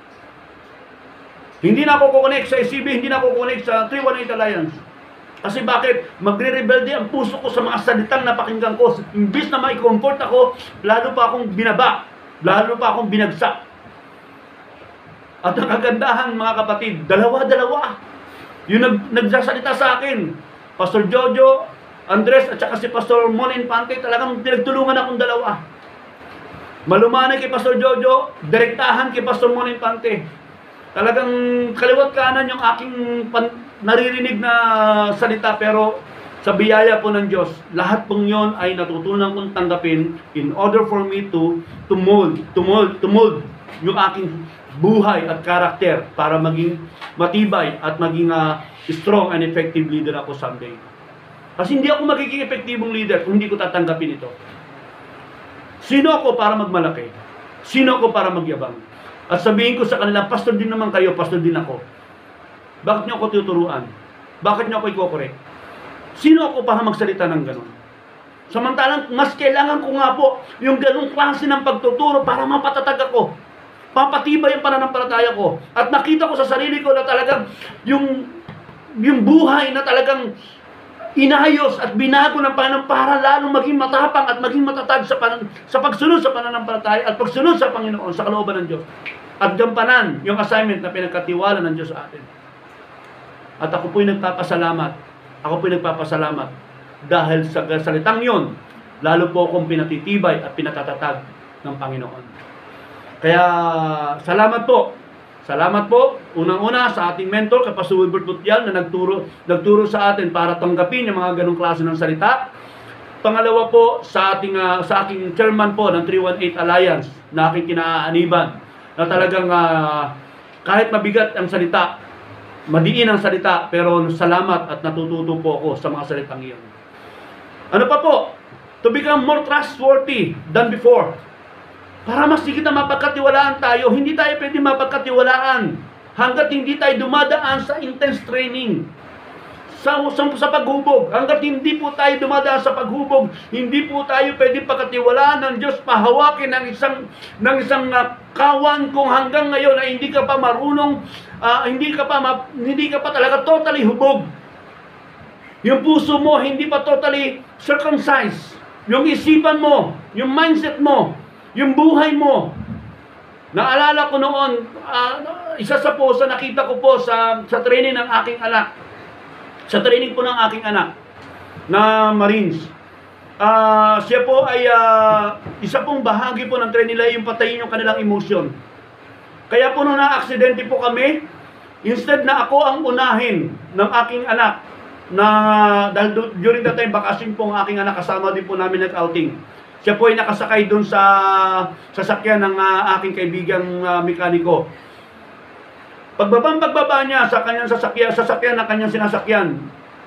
Hindi na ako kukonek sa SCB, hindi na ako kukonek sa 318 Alliance. Kasi bakit? Magre-rebelde ang puso ko sa mga salitang napakinggan ko. Imbis na mai-comfort ako, lalo pa akong binaba. Lalo pa akong binagsak. At ang kagandahan, mga kapatid, dalawa-dalawa. Yung nagsasalita sa akin, Pastor Jojo Andres at saka si Pastor Mon Infante, talagang pinagtulungan akong dalawa. Malumanay kay Pastor Jojo, direktahan kay Pastor Mon Infante. Talagang kaliwat kanan yung aking naririnig na salita, pero sa biyaya po ng Diyos, lahat pong yon ay natutunan kong tanggapin in order for me to mold yung aking buhay at karakter para maging matibay at maging strong and effective leader ako someday. Kasi hindi ako magiging epektibong leader kung hindi ko tatanggapin ito. Sino ako para magmalaki? Sino ako para magyabang? At sabihin ko sa kanila, pastor din naman kayo, pastor din ako. Bakit niyo ako tuturuan? Bakit niyo ako i-correct? Sino ako para magsalita ng ganon? Samantalang, mas kailangan ko nga po yung ganong klase ng pagtuturo para mapatatag ako. Papatibay ang pananampalataya ko. At nakita ko sa sarili ko na talagang yung buhay na talagang inayos at binago ng Panginoon para lalong maging matapang at maging matatag sa pagsunod sa pananampalataya at pagsunod sa Panginoon, sa kalooban ng Diyos. At gampanan yung assignment na pinagkatiwala ng Diyos sa atin. At ako po'y nagpapasalamat. Dahil sa salitang yon lalo po akong pinatitibay at pinatatatag ng Panginoon. Kaya salamat po. Salamat po, unang-una sa ating mentor, Kapastor Wilbert Butial, na nagturo sa atin para tanggapin yung mga ganong klase ng salita. Pangalawa po, sa aking chairman po ng 318 Alliance, na aking kinaaaniban, na talagang kahit mabigat ang salita, madiin ang salita, pero salamat at natututo po ako sa mga salitang iyon. Ano pa po? To become more trustworthy than before. Para mas higit na mapagkatiwalaan tayo, hindi tayo pwede mapagkatiwalaan hanggat hindi tayo dumadaan sa intense training. Sa paghubog, hanggat hindi po tayo dumadaan sa paghubog, hindi po tayo pwede pagkatiwalaan ng Diyos, pahawakin ng isang kawan kung hanggang ngayon ay hindi ka pa marunong, hindi ka pa talaga totally hubog. Yung puso mo hindi pa totally circumcised. Yung isipan mo, yung mindset mo, yung buhay mo. Naalala ko noon, isa sa nakita ko po sa training ng aking anak. Sa training po ng aking anak na Marines. Siya po ay isa pong bahagi po ng training nila yung patayin yung kanilang emotion. Kaya po nung na-aksidente po kami, instead na ako ang unahin ng aking anak, dahil during that time, bakasyon po ang aking anak, kasama din po namin nag-outing. Siya po ay nakasakay doon sa sasakyan ng aking kaibigang mekaniko. Pagbaba niya sa kanyang sasakyan na kanyang sinasakyan,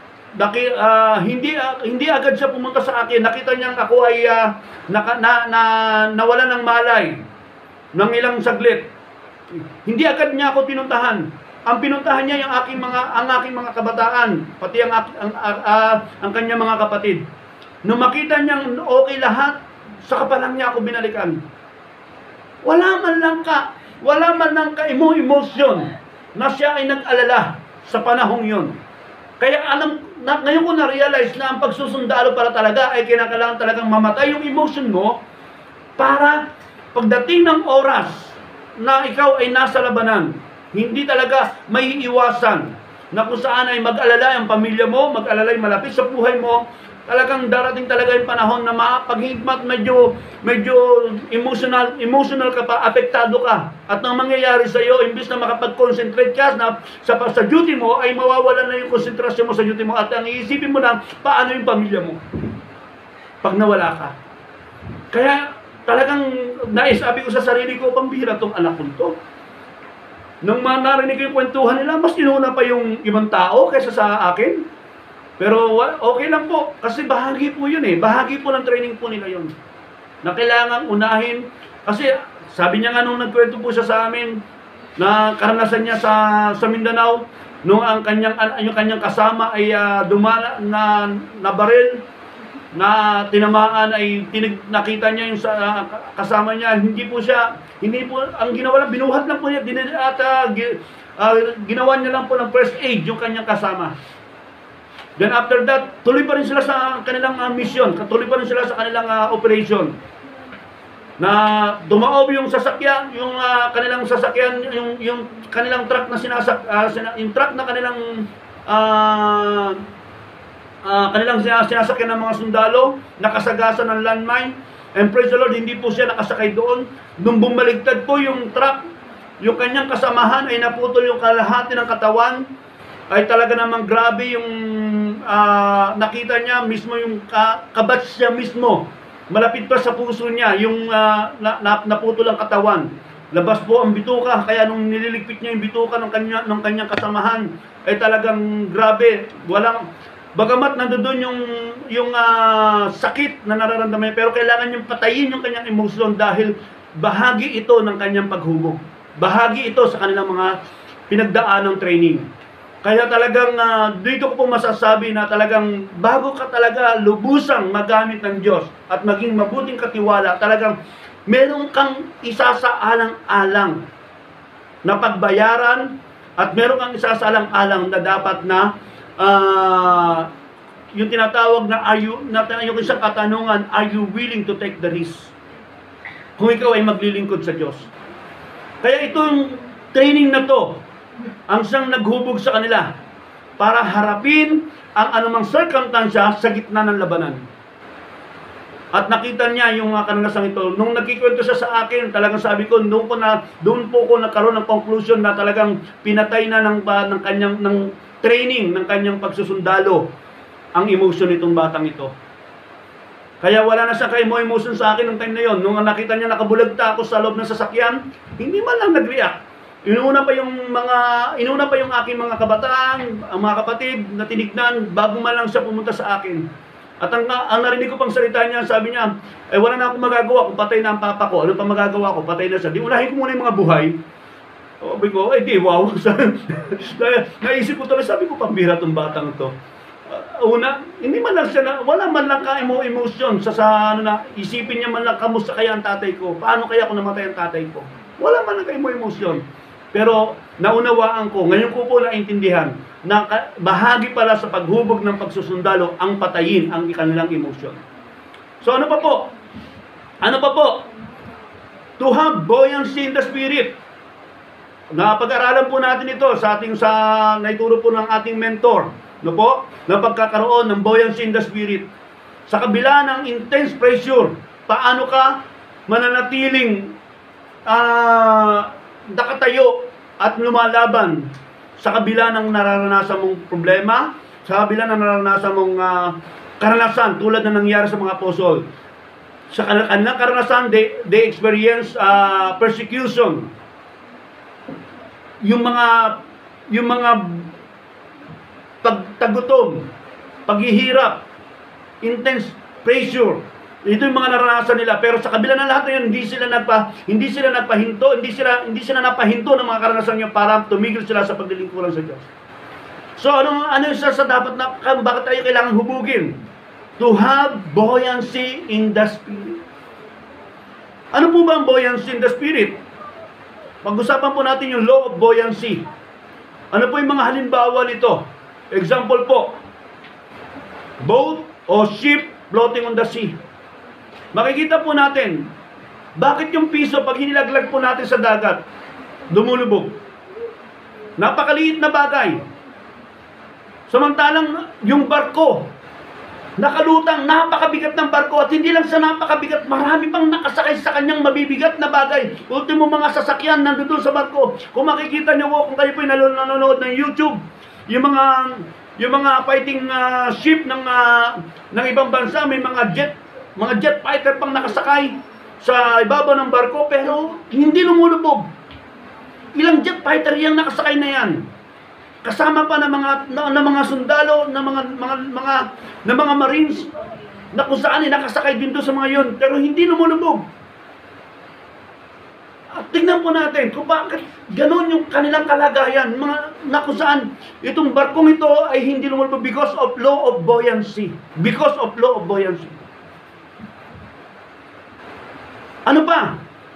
hindi agad siya pumunta sa akin. Nakita niya ako ay nawala ng malay ng ilang saglit. Hindi agad niya ako pinuntahan. Ang pinuntahan niya ang aking mga kabataan, pati ang kanyang mga kapatid. Nung makita niyang okay lahat, saka pa lang niya ako binalikan. Wala man lang emosyon na siya ay nag-alala sa panahong yun. Kaya ngayon ko na-realize na ang pagsusundalo para talaga ay kinakailangan talagang mamatay yung emotion mo para pagdating ng oras na ikaw ay nasa labanan, hindi talaga may iwasan na kung saan ay mag-alala ang pamilya mo, mag-alala yung malapit sa buhay mo. Talagang darating talaga yung panahon na pag medyo emotional ka pa, apektado ka. At ang mangyayari sa iyo, imbis na makapag-concentrate ka sa duty mo, ay mawawala na yung konsentrasyon mo sa duty mo. At ang iisipin mo lang, paano yung pamilya mo pag nawala ka. Kaya talagang naisabi ko sa sarili ko, pambihira tong anak ko to. Nung narinig ko yung kwentuhan nila, mas inuna pa yung ibang tao kaysa sa akin. Pero okay lang po, kasi bahagi po yun eh. Bahagi po ng training po nila yun. Na kailangan unahin. Kasi sabi niya nga nung nagkwento po siya sa amin, na karanasan niya sa Mindanao, nung yung kanyang kasama ay dumala na baril, na tinamaan ay nakita niya yung kasama niya, hindi po ang ginawa lang, binuhat lang po niya, ginawa niya lang po ng first aid yung kanyang kasama. Then after that, tuloy pa rin sila sa kanilang mission, tuloy pa rin sila sa kanilang operation. Na dumaob yung sasakyan, yung kanilang sasakyan, yung kanilang truck na yung truck na kanilang sinasakyan ng mga sundalo, nakasagasan ng landmine. And praise the Lord, hindi po siya nakasakay doon. Nung bumaligtad po yung truck, yung kanyang kasamahan ay naputol yung kalahati ng katawan. Ay talaga namang grabe yung nakita niya mismo yung kabats niya mismo. Malapit pa sa puso niya yung naputol ang katawan. Labas po ang bituka, kaya nung nililigpit niya yung bituka ng kanyang kasamahan ay talagang grabe. Bagamat nandoon yung sakit na nararamdaman, pero kailangan niyang patayin yung kanyang emosyon dahil bahagi ito ng kanyang paghubog. Bahagi ito sa kanilang mga pinagdaanang training. Kaya talagang dito ko po masasabi na talagang bago ka talaga lubusang magamit ng Diyos at maging mabuting katiwala, talagang meron kang isasaalang-alang na pagbayaran at meron kang isasaalang-alang na dapat na yung tinatawag na yung isang katanungan, are you willing to take the risk? Kung ikaw ay maglilingkod sa Diyos. Kaya itong training na to, ang siyang naghubog sa kanila para harapin ang anumang circumstansya sa gitna ng labanan. At nakita niya yung karanasang ito. Nung nagkikwento siya sa akin, talagang sabi ko, doon po ko nagkaroon ng conclusion na talagang pinatay na ng kanyang training ng kanyang pagsusundalo ang emotion nitong batang ito. Kaya wala na siya ka-emotion sa akin nung time na yon. Nung nakita niya nakabulagta ako sa loob ng sasakyan, hindi man lang nag-react. Inuna pa yung aking mga kabataan, ang mga kapatid na tinignan bago man lang siya pumunta sa akin. At ang narinig ko pang salita niya, sabi niya, wala na akong magagawa kung patay na ang papa ko. Ano pa magagawa ko? Patay na siya. Di unahin ko muna yung mga buhay. Sabi ko, di, wow. Naisip ko talaga, sabi ko, pambira tong batang to. Hindi man lang siya wala man lang ka-emotion sa isipin niya man lang, kamusta kaya ang tatay ko? Paano kaya kung namatay ang tatay ko? Wala man lang ka-emotion. Pero naunawaan ko, ngayon ko po naintindihan na bahagi pala sa paghubog ng pagsusundalo ang patayin ang kanilang emosyon. So ano pa po? To have buoyancy in the spirit. Napag-aralan po natin ito sa naituro po ng ating mentor. No po? Na pagkakaroon ng buoyancy in the spirit. Sa kabila ng intense pressure, paano ka mananatiling nakatayo at lumalaban sa kabila ng nararanasan mong problema, sa kabila ng nararanasan mong karanasan tulad na nangyari sa mga apostol. Sa kanilang karanasan, they experience persecution. Yung mga pagtagutom, paghihirap, intense pressure. Ito yung mga naranasan nila, pero sa kabila ng lahat na yun, hindi sila napahinto ng mga karanasan niyo para tumigil sila sa paglilingkuran sa Diyos. So ano sa dapat na bakit tayo kailangan hubugin? To have buoyancy in the spirit. Ano po ba ang buoyancy in the spirit? Pag-usapan po natin yung law of buoyancy. Ano po yung mga halimbawa nito? Example po, boat or ship floating on the sea. Makikita po natin, bakit yung piso pag hinilaglag po natin sa dagat, lumulubog? Napakaliit na bagay. Samantalang yung barko, nakalutang, napakabigat ng barko, at hindi lang sa napakabigat, marami pang nakasakay sa kanyang mabibigat na bagay. Ultimo mga sasakyan nandun sa barko. Kung makikita nyo kung kayo po nanonood ng YouTube, yung mga fighting ship ng ibang bansa, may mga jet fighter pang nakasakay sa ibabaw ng barko, pero hindi lumulubog. Ilang jet fighter yung nakasakay na yan. Kasama pa ng mga sundalo, ng mga marines na kung saan nakasakay din doon sa mga yun, pero hindi lumulubog. At tingnan po natin kung bakit ganun yung kanilang kalagayan, na kung saan itong barkong ito ay hindi lumulubog because of law of buoyancy. Because of law of buoyancy. Ano pa?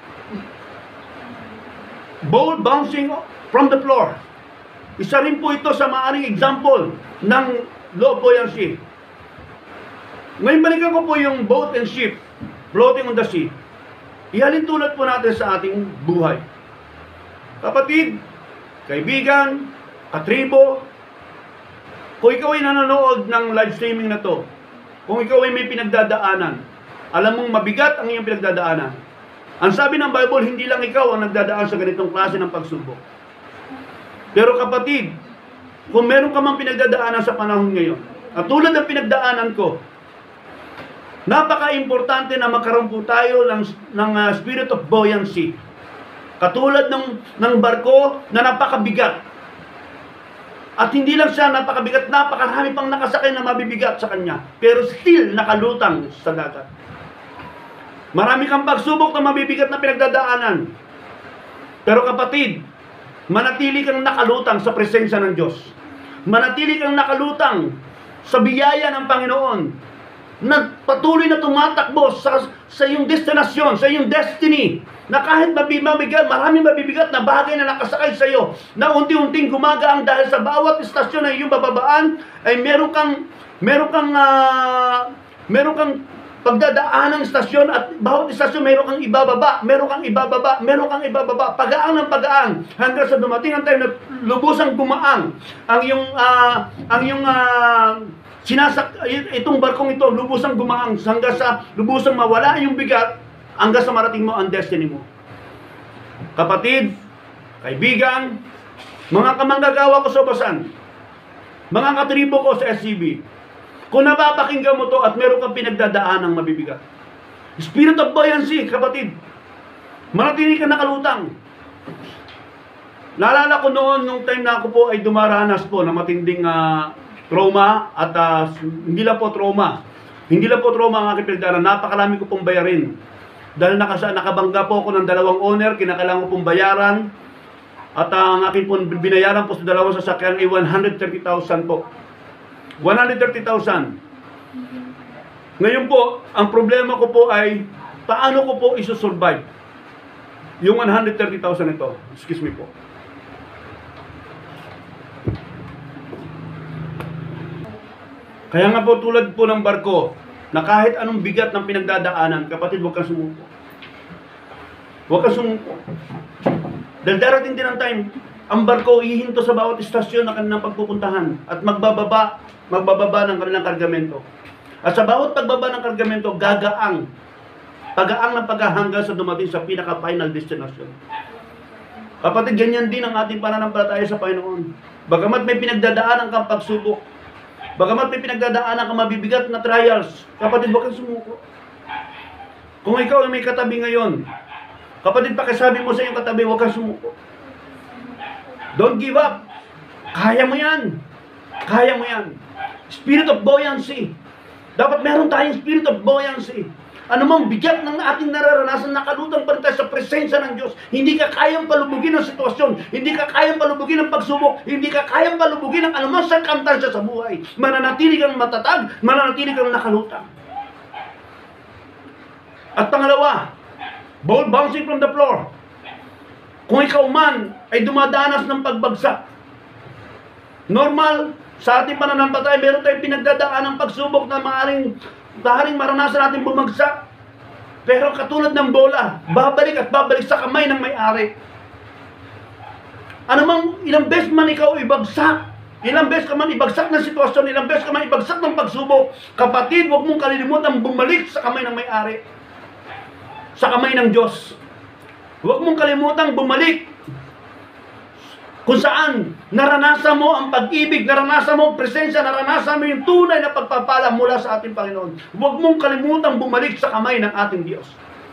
Ball bouncing from the floor. Isa rin po ito sa maaaring example ng law of buoyancy. Ngayon balikan ko po yung boat and ship floating on the sea. Ihalin tulad po natin sa ating buhay. Kapatid, kaibigan, katribo, kung ikaw ay nanonood ng live streaming na to, kung ikaw ay may pinagdadaanan, alam mong mabigat ang iyong pinagdadaanan. Ang sabi ng Bible, hindi lang ikaw ang nagdadaan sa ganitong klase ng pagsubok. Pero kapatid, kung meron ka mang pinagdadaanan sa panahon ngayon, at tulad ng pinagdaanan ko, napaka-importante na magkaroon po tayo ng spirit of buoyancy. Katulad ng barko na napakabigat. At hindi lang siya napakabigat, napakarami pang nakasakay na mabibigat sa kanya. Pero still nakalutang sa dagat. Marami kang pagsubok na mabibigat na pinagdadaanan. Pero kapatid, manatili kang nakalutang sa presensya ng Diyos. Manatili kang nakalutang sa biyaya ng Panginoon, na patuloy na tumatakbo sa iyong destinasyon, sa iyong destiny, na kahit maraming mabibigat na bagay na nakasakay sa iyo, na unti-unting gumagaang dahil sa bawat istasyon na iyong bababaan, ay meron kang pagdadaan ng istasyon, at bawat istasyon meron kang ibababa, pagaang ng pagaang, hanggang sa dumating ang time na lubusang gumaang ang iyong itong barkong ito, lubusang gumaang hanggang sa lubusang mawala yung bigat, hanggang sa marating mo ang destiny mo. Kapatid, kaibigan, mga kamanggagawa ko sa basan, mga katribo ko sa SCB, kung napapakinggan mo to at meron kang pinagdadaan ng mabibigat, spirit of buoyancy, kapatid, manatili ka nakalutang. Naalala ko noon, nung time na ako po ay dumaranas po ng matinding trauma at hindi lang po trauma ang aking pinagdaanan, napakarami ko pong bayarin. Dahil nakabangga po ako ng 2 owner, kinakailangan ko pong bayaran. At ang aking pong binayaran po sa 2 sasakyan ay 130,000 po. 130,000. Ngayon po, ang problema ko po ay paano ko po isusurvive yung 130,000 ito. Excuse me po. Kaya nga po tulad po ng barko, na kahit anong bigat ng pinagdadaanan, kapatid, huwag kang sumuko. Huwag kang sumuko. Dahil darating din ang time, ang barko ihinto sa bawat istasyon na kanilang pagpupuntahan at magbababa ng kanilang kargamento. At sa bawat pagbaba ng kargamento, pagaang ng paghahanggang sa dumating sa pinaka-final destination. Kapatid, ganyan din ang ating pananampalataya sa Panginoon. Bagamat may pinagdadaanan kang pagsubok, bagamat may pinagdadaanan kang mabibigat na trials, kapatid, huwag kang sumuko. Kung ikaw ay may katabi ngayon, kapatid, pakisabi mo sa iyong katabi, huwag kang sumuko. Don't give up. Kaya mo yan. Kaya mo yan. Spirit of buoyancy. Dapat meron tayong spirit of buoyancy. Ano mang bigat ng ating nararanasan, nakalutang pa rin tayo sa presensya ng Diyos. Hindi ka kayang palubugin ang sitwasyon. Hindi ka kayang palubugin ang pagsubok. Hindi ka kayang palubugin ang anumang circumstance sa buhay. Mananatili kang matatag. Mananatili kang nakalutang. At pangalawa, ball bouncing from the floor. Kung ikaw man ay dumadanas ng pagbagsak, normal, sa ating pananampalataya, meron tayong pinagdadaan ng pagsubok na maaaring maranasan natin bumagsak. Pero katulad ng bola, babalik at babalik sa kamay ng may-ari. Anumang ilang beses man ikaw ibagsak, ilang beses ka man ibagsak ng sitwasyon, ilang beses ka man ibagsak ng pagsubok, kapatid, huwag mong kalilimutan bumalik sa kamay ng may-ari. Sa kamay ng Diyos. Huwag mong kalimutan bumalik kung saan naranasan mo ang pag-ibig, naranasan mo ang presensya, naranasan mo yung tunay na pagpapala mula sa ating Panginoon. Huwag mong kalimutan bumalik sa kamay ng ating Diyos.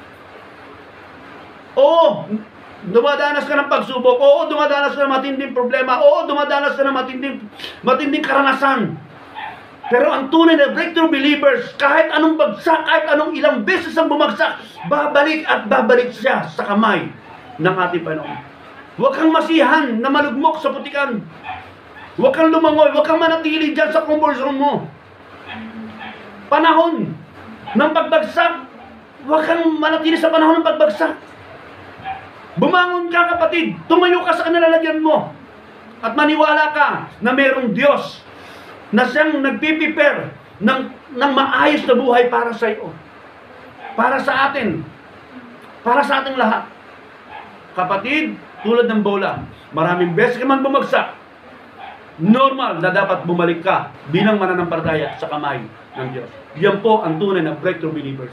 Oo, dumadanas ka ng pagsubok. Oo, dumadanas ka ng matinding problema. Oo, dumadanas ka ng matinding karanasan. Pero ang tunay na breakthrough believers, kahit anong bagsak, kahit anong ilang beses ang bumagsak, babalik at babalik siya sa kamay ng ating Panginoon. Huwag kang masihan na malugmok sa putikan. Huwag kang lumangoy. Huwag kang manatili dyan sa comfort zone mo. Panahon ng pagbagsak. Huwag kang manatili sa panahon ng pagbagsak. Bumangon ka, kapatid. Tumayo ka sa kanilalagyan mo. At maniwala ka na mayroong Diyos na siyang nagpiprepare ng maayos na buhay para sa iyo. Para sa atin. Para sa ating lahat. Kapatid, tulad ng bola, maraming beses ka man bumagsak, normal na dapat bumalik ka bilang mananampalataya sa kamay ng Diyos. Yan po ang tunay na breakthrough believers.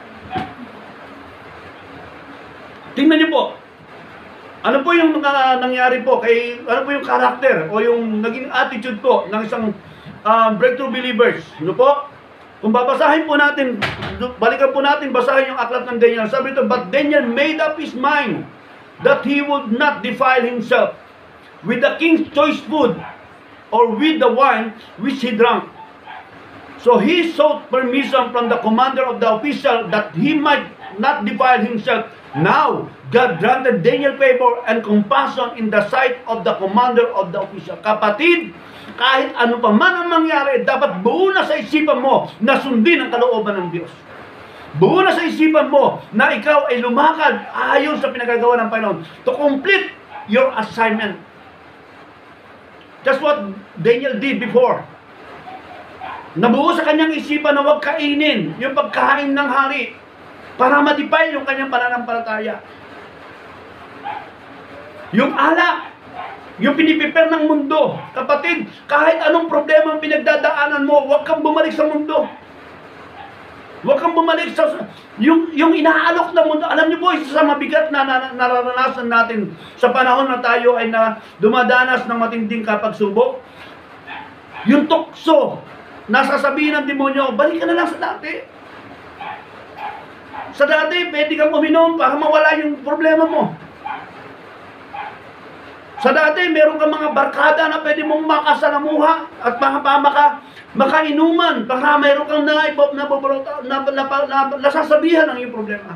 Tingnan niyo po, ano po yung nangyari po, ano po yung karakter o yung naging attitude po ng isang breakthrough believers. Ano po? Kung babasahin po natin, balikan po natin, basahin yung aklat ng Daniel. Sabi ito, but Daniel made up his mind that he would not defile himself with the king's choice food or with the wine which he drank. So he sought permission from the commander of the official that he might not defile himself. Now, God granted Daniel favor and compassion in the sight of the commander of the official. Kapatid, kahit ano pa man ang mangyari, dapat buo na sa isipan mo na sundin ang kalooban ng Diyos. Buo na sa isipan mo na ikaw ay lumakad ayon sa pinagagawa ng Panginoon to complete your assignment. That's what Daniel did before. Nabuo sa kanyang isipan na huwag kainin yung pagkain ng hari para matipay yung kanyang pananampalataya. Yung alak, yung piniprepare ng mundo, kapatid, kahit anong problema ang pinagdadaanan mo, huwag kang bumalik sa mundo. Huwag kang bumalik sa yung inaalok na mundo. Alam niyo po, isa sa mabigat na nararanasan natin sa panahon na tayo ay na dumadanas ng matinding kapagsubok. Yung tukso, nasasabihin ng demonyo, balik ka na lang sa dati. Sa dati, pwede kang uminom para mawala yung problema mo. Sa dati, meron kang mga barkada na pwede mong makasalamuha at makainuman para meron kang nasasabihan ng iyong problema.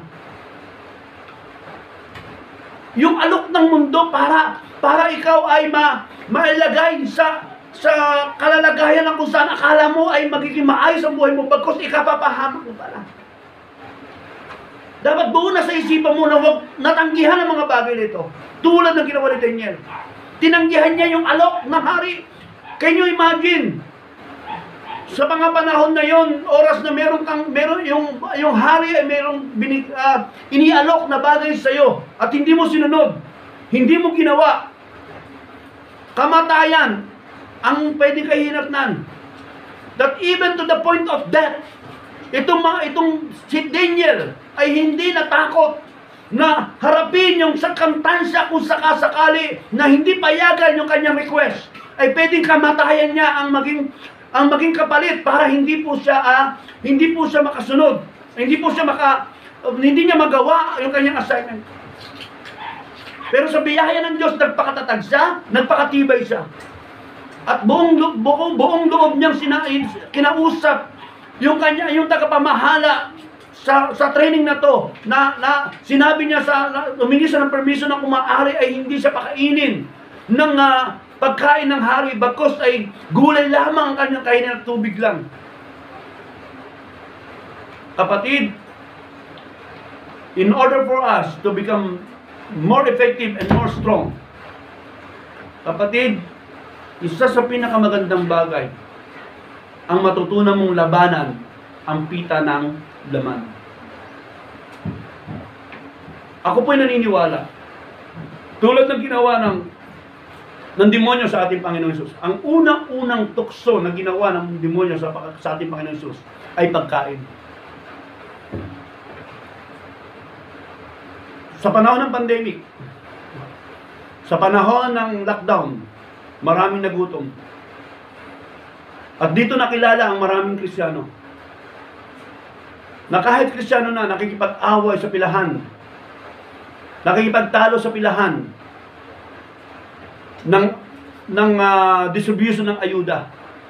Yung alok ng mundo para ikaw ay mailagay sa kalalagayan na kung saan akala mo ay magiging maayos ang buhay mo bagkus ikapapahamak mo pala. Dapat buo na sa isipan mo na huwag natanggihan ang mga bagay nito. Tulad ng ginawa ni Daniel. Tinanggihan niya yung alok ng hari. Can you imagine? Sa mga panahon na yon, oras na meron yung hari ay merong inialok na bagay sa iyo at hindi mo sinunod, hindi mo ginawa. Kamatayan ang pwedeng kahinatnan. That even to the point of death, itong si Daniel ay hindi natakot na harapin yung circumstansya kung sakasakali na hindi payagan yung kanyang request. Ay pwedeng kamatayan niya ang maging kapalit para hindi po siya makasunod. Hindi niya magawa yung kanyang assignment. Pero sa biyaya ng Diyos, nagpakatatag siya, nagpakatibay siya. At buong loob niyang kinausap yung tagapamahala sa training na to, na sinabi niya humingi siya ng permission na kung maaari ay hindi siya pakainin ng pagkain ng hari, bagkus ay gulay lamang ang kanyang kainin at tubig lang. Kapatid, in order for us to become more effective and more strong, kapatid, isa sa pinakamagandang bagay, ang matutunan mong labanan ang pita ng laman. Ako po'y naniniwala, tulad ng ginawa ng demonyo sa ating Panginoon Hesus, ang unang-unang tukso na ginawa ng demonyo sa ating Panginoon Hesus ay pagkain. Sa panahon ng pandemic, sa panahon ng lockdown, maraming nagutom. At dito nakilala ang maraming Kristiyano na kahit Kristiyano na nakikipag-away sa pilahan, nakikipagtalo sa pilahan ng distribution ng ayuda.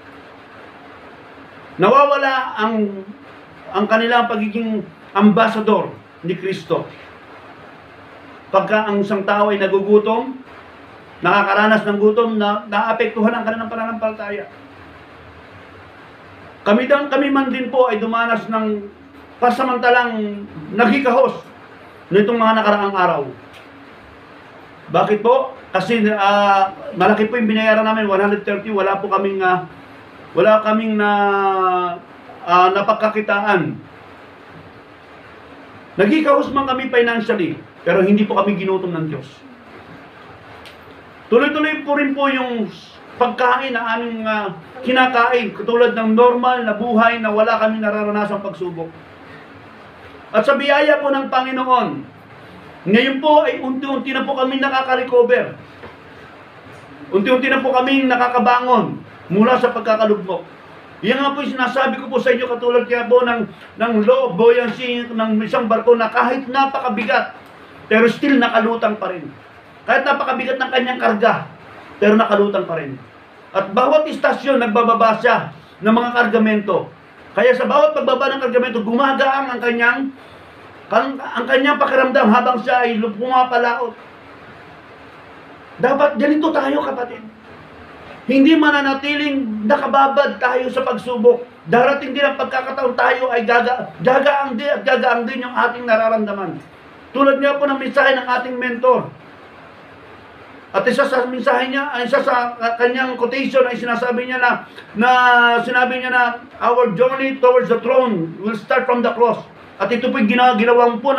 Nawawala ang kanilang pagiging ambassador ni Kristo. Pagka ang isang tao ay nagugutom, nakakaranas ng gutom, naapektuhan ang kanilang pananampalataya. Kami man din po ay dumanas ng pasamantalang nagkikahos nitong mga nakaraang araw. Bakit po? Kasi malaki po yung binayaran namin, 130, wala kaming napagkakitaan. Nagkikahos man kami financially, pero hindi po kami ginutom ng Diyos. Tuloy-tuloy po rin po yung pagkain na aming kinakain, katulad ng normal na buhay na wala kami nararanasang pagsubok. At sa biyaya po ng Panginoon, ngayon po ay unti-unti na po kami nakaka-recover. Unti-unti na po kami nakakabangon mula sa pagkakalugmok. Yan nga po yung sinasabi ko po sa inyo, katulad kaya po ng low buoyancy ng isang barko na kahit napakabigat, pero still nakalutang pa rin. Kahit napakabigat ng kanyang karga, pero nakalutang pa rin. At bawat istasyon, nagbababa siya ng mga kargamento. Kaya sa bawat pagbaba ng kargamento, gumagaang ang kanyang pakiramdam habang siya ay pumapalaot. Dapat ganito tayo, kapatid. Hindi mananatiling nakababad tayo sa pagsubok. Darating din ang pagkakataon tayo ay gagaang din at gagaang din yung ating nararamdaman. Tulad nga po ng mensahe ng ating mentor. At isa sa mensahe niya, isa sa kanyang quotation ay sinasabi niya na our journey towards the throne will start from the cross. At ito po nagawan po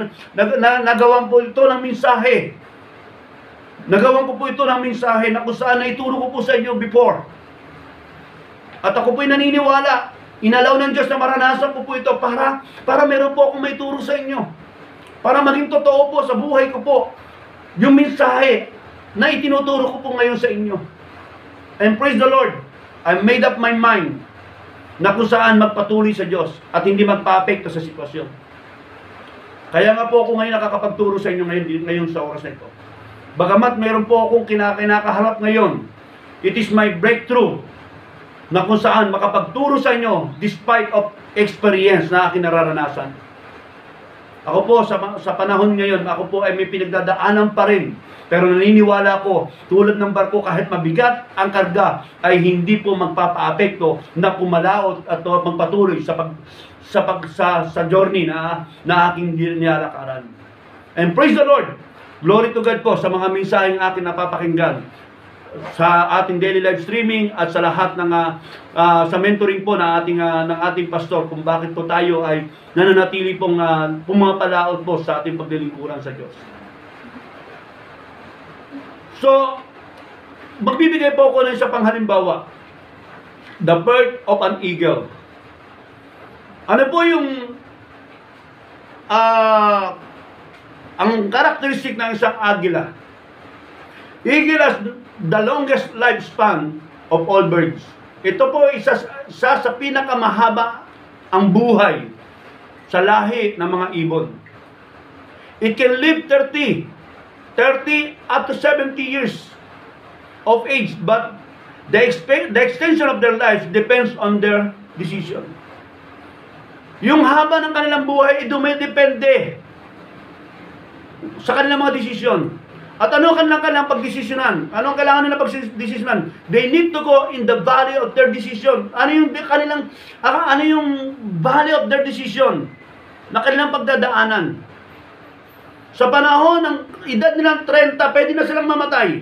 ito ng mensahe. Nagawan ko po ito ng mensahe na kung saan naituro ko po sa inyo before. At ako po'y naniniwala, inalaw ng Diyos na maranasan ko po ito para meron po akong may turo sa inyo. Para maging totoo po sa buhay ko po yung mensahe na itinuturo ko po ngayon sa inyo. And praise the Lord, I made up my mind na kung saan magpatuloy sa Diyos at hindi magpa-apekto sa sitwasyon. Kaya nga po ako ngayon nakakapagturo sa inyo ngayon sa oras na ito. Bagamat meron po akong kinakaharap ngayon, it is my breakthrough na kung saan makapagturo sa inyo despite of experience na aking nararanasan. Ako po sa panahon ngayon, ako po ay may pinagdadaanan pa rin. Pero naniniwala ko, tulad ng barko, kahit mabigat ang karga, ay hindi po magpapa-apekto na pumalaot at magpatuloy sa journey na aking nilalakaran. And praise the Lord! Glory to God po sa mga mensaheng aking napapakinggan sa ating daily live streaming at sa lahat ng sa mentoring po ng ating pastor kung bakit po tayo ay nananatili pong pumapalaot po sa ating paglilingkuran sa Diyos. So, magbibigay po ako ng isang panghalimbawa. The birth of an eagle. Ano po yung ang karakteristik ng isang agila? Eagle has the longest lifespan of all birds. Ito po isa sa pinakamahaba ang buhay sa lahi ng mga ibon. It can live 30 up to 70 years of age, but the extension of their lives depends on their decision. Yung haba ng kanilang buhay, dumidepende sa kanilang mga desisyon. At ano ang kanilang pagdesisyonan? Ano ang kailangan nila pagdesisyonan? They need to go in the valley of their decision. Ano yung valley of their decision na kanilang pagdadaanan? Sa panahon ng edad nilang 30, pwede na silang mamatay.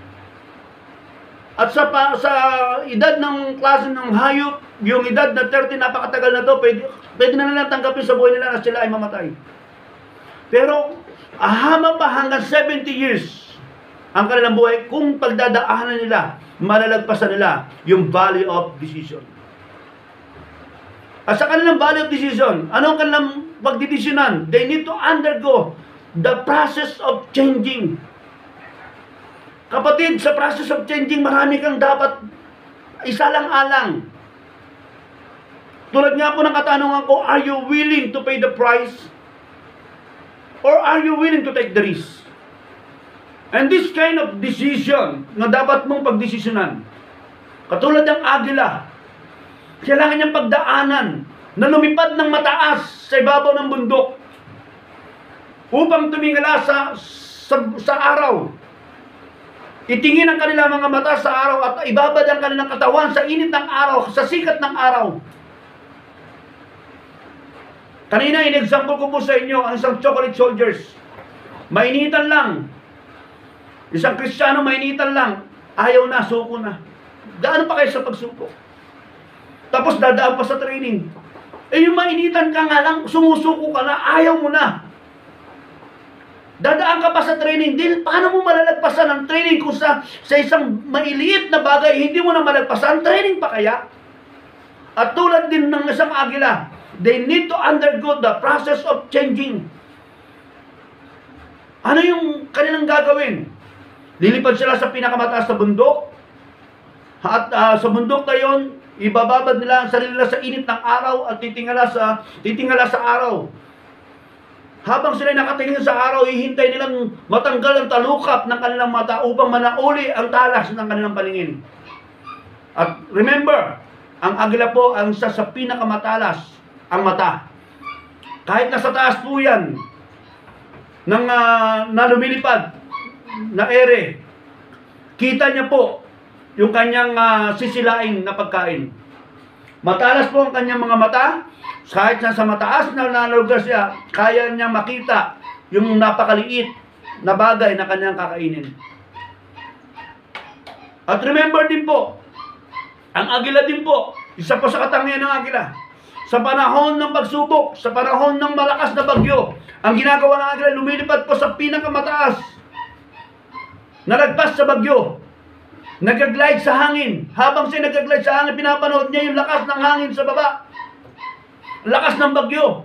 At sa edad ng klase ng hayop, yung edad na 30, napakatagal na to, pwede na nilang tanggapin sa buhay nila na sila ay mamatay. Pero, ahama pa hanggang 70 years ang kanilang buhay kung pagdadaanan nila, malalagpasan nila yung valley of decision. At sa kanilang valley of decision, ano ang kanilang pagdidesisyonan? They need to undergo the process of changing. Kapatid, sa process of changing, marami kang dapat isalang-alang. Tulad nga po ng katanungan ko, are you willing to pay the price? Or are you willing to take the risk? And this kind of decision na dapat mong pagdesisyonan, katulad ng agila, kailangan niyang pagdaanan na lumipad ng mataas sa ibabaw ng bundok upang tumingala sa araw. Itingin ang kanilang mga mata sa araw at ibabad ang kanilang katawan sa init ng araw, sa sikat ng araw. Kanina, in-example ko po sa inyo ang isang chocolate soldiers. Mainitan lang. Isang Kristiyano, mainitan lang. Ayaw na, suko na. Gaano pa kayo sa pagsuko? Tapos dadaan pa sa training. Yung mainitan ka nga lang, sumusuko ka na, ayaw mo na. Dadaan ka pa sa training. Paano mo malalagpasan ang training kung sa isang mailiit na bagay, hindi mo na malagpasan? Training pa kaya? At tulad din ng isang agila, they need to undergo the process of changing. Ano yung kanilang gagawin? Lilipad sila sa pinakamataas na bundok. At sa bundok na yun, ibababad nila ang sarili nila sa init ng araw at titingala sa araw. Habang sila nakatingin sa araw, ihintay nilang matanggal ang talukap ng kanilang mata upang manauli ang talas ng kanilang paningin. At remember, ang agila po ang isa sa pinakamatalas ang mata. Kahit nasa taas po yan na lumilipad na ere, kita niya po yung kanyang sisilain na pagkain. Matalas po ang kanyang mga mata. Kahit nasa mataas na lugar siya, kaya niya makita yung napakaliit na bagay na kanyang kakainin. At remember din po, ang agila din po, isa po sa katangian ng agila. Sa panahon ng pagsubok, sa panahon ng malakas na bagyo, ang ginagawa ng agila, lumilipad po sa pinakamataas, nalagpas sa bagyo. Nagaglide sa hangin. Habang siya nagaglide sa hangin, pinapanood niya yung lakas ng hangin sa baba. Lakas ng bagyo.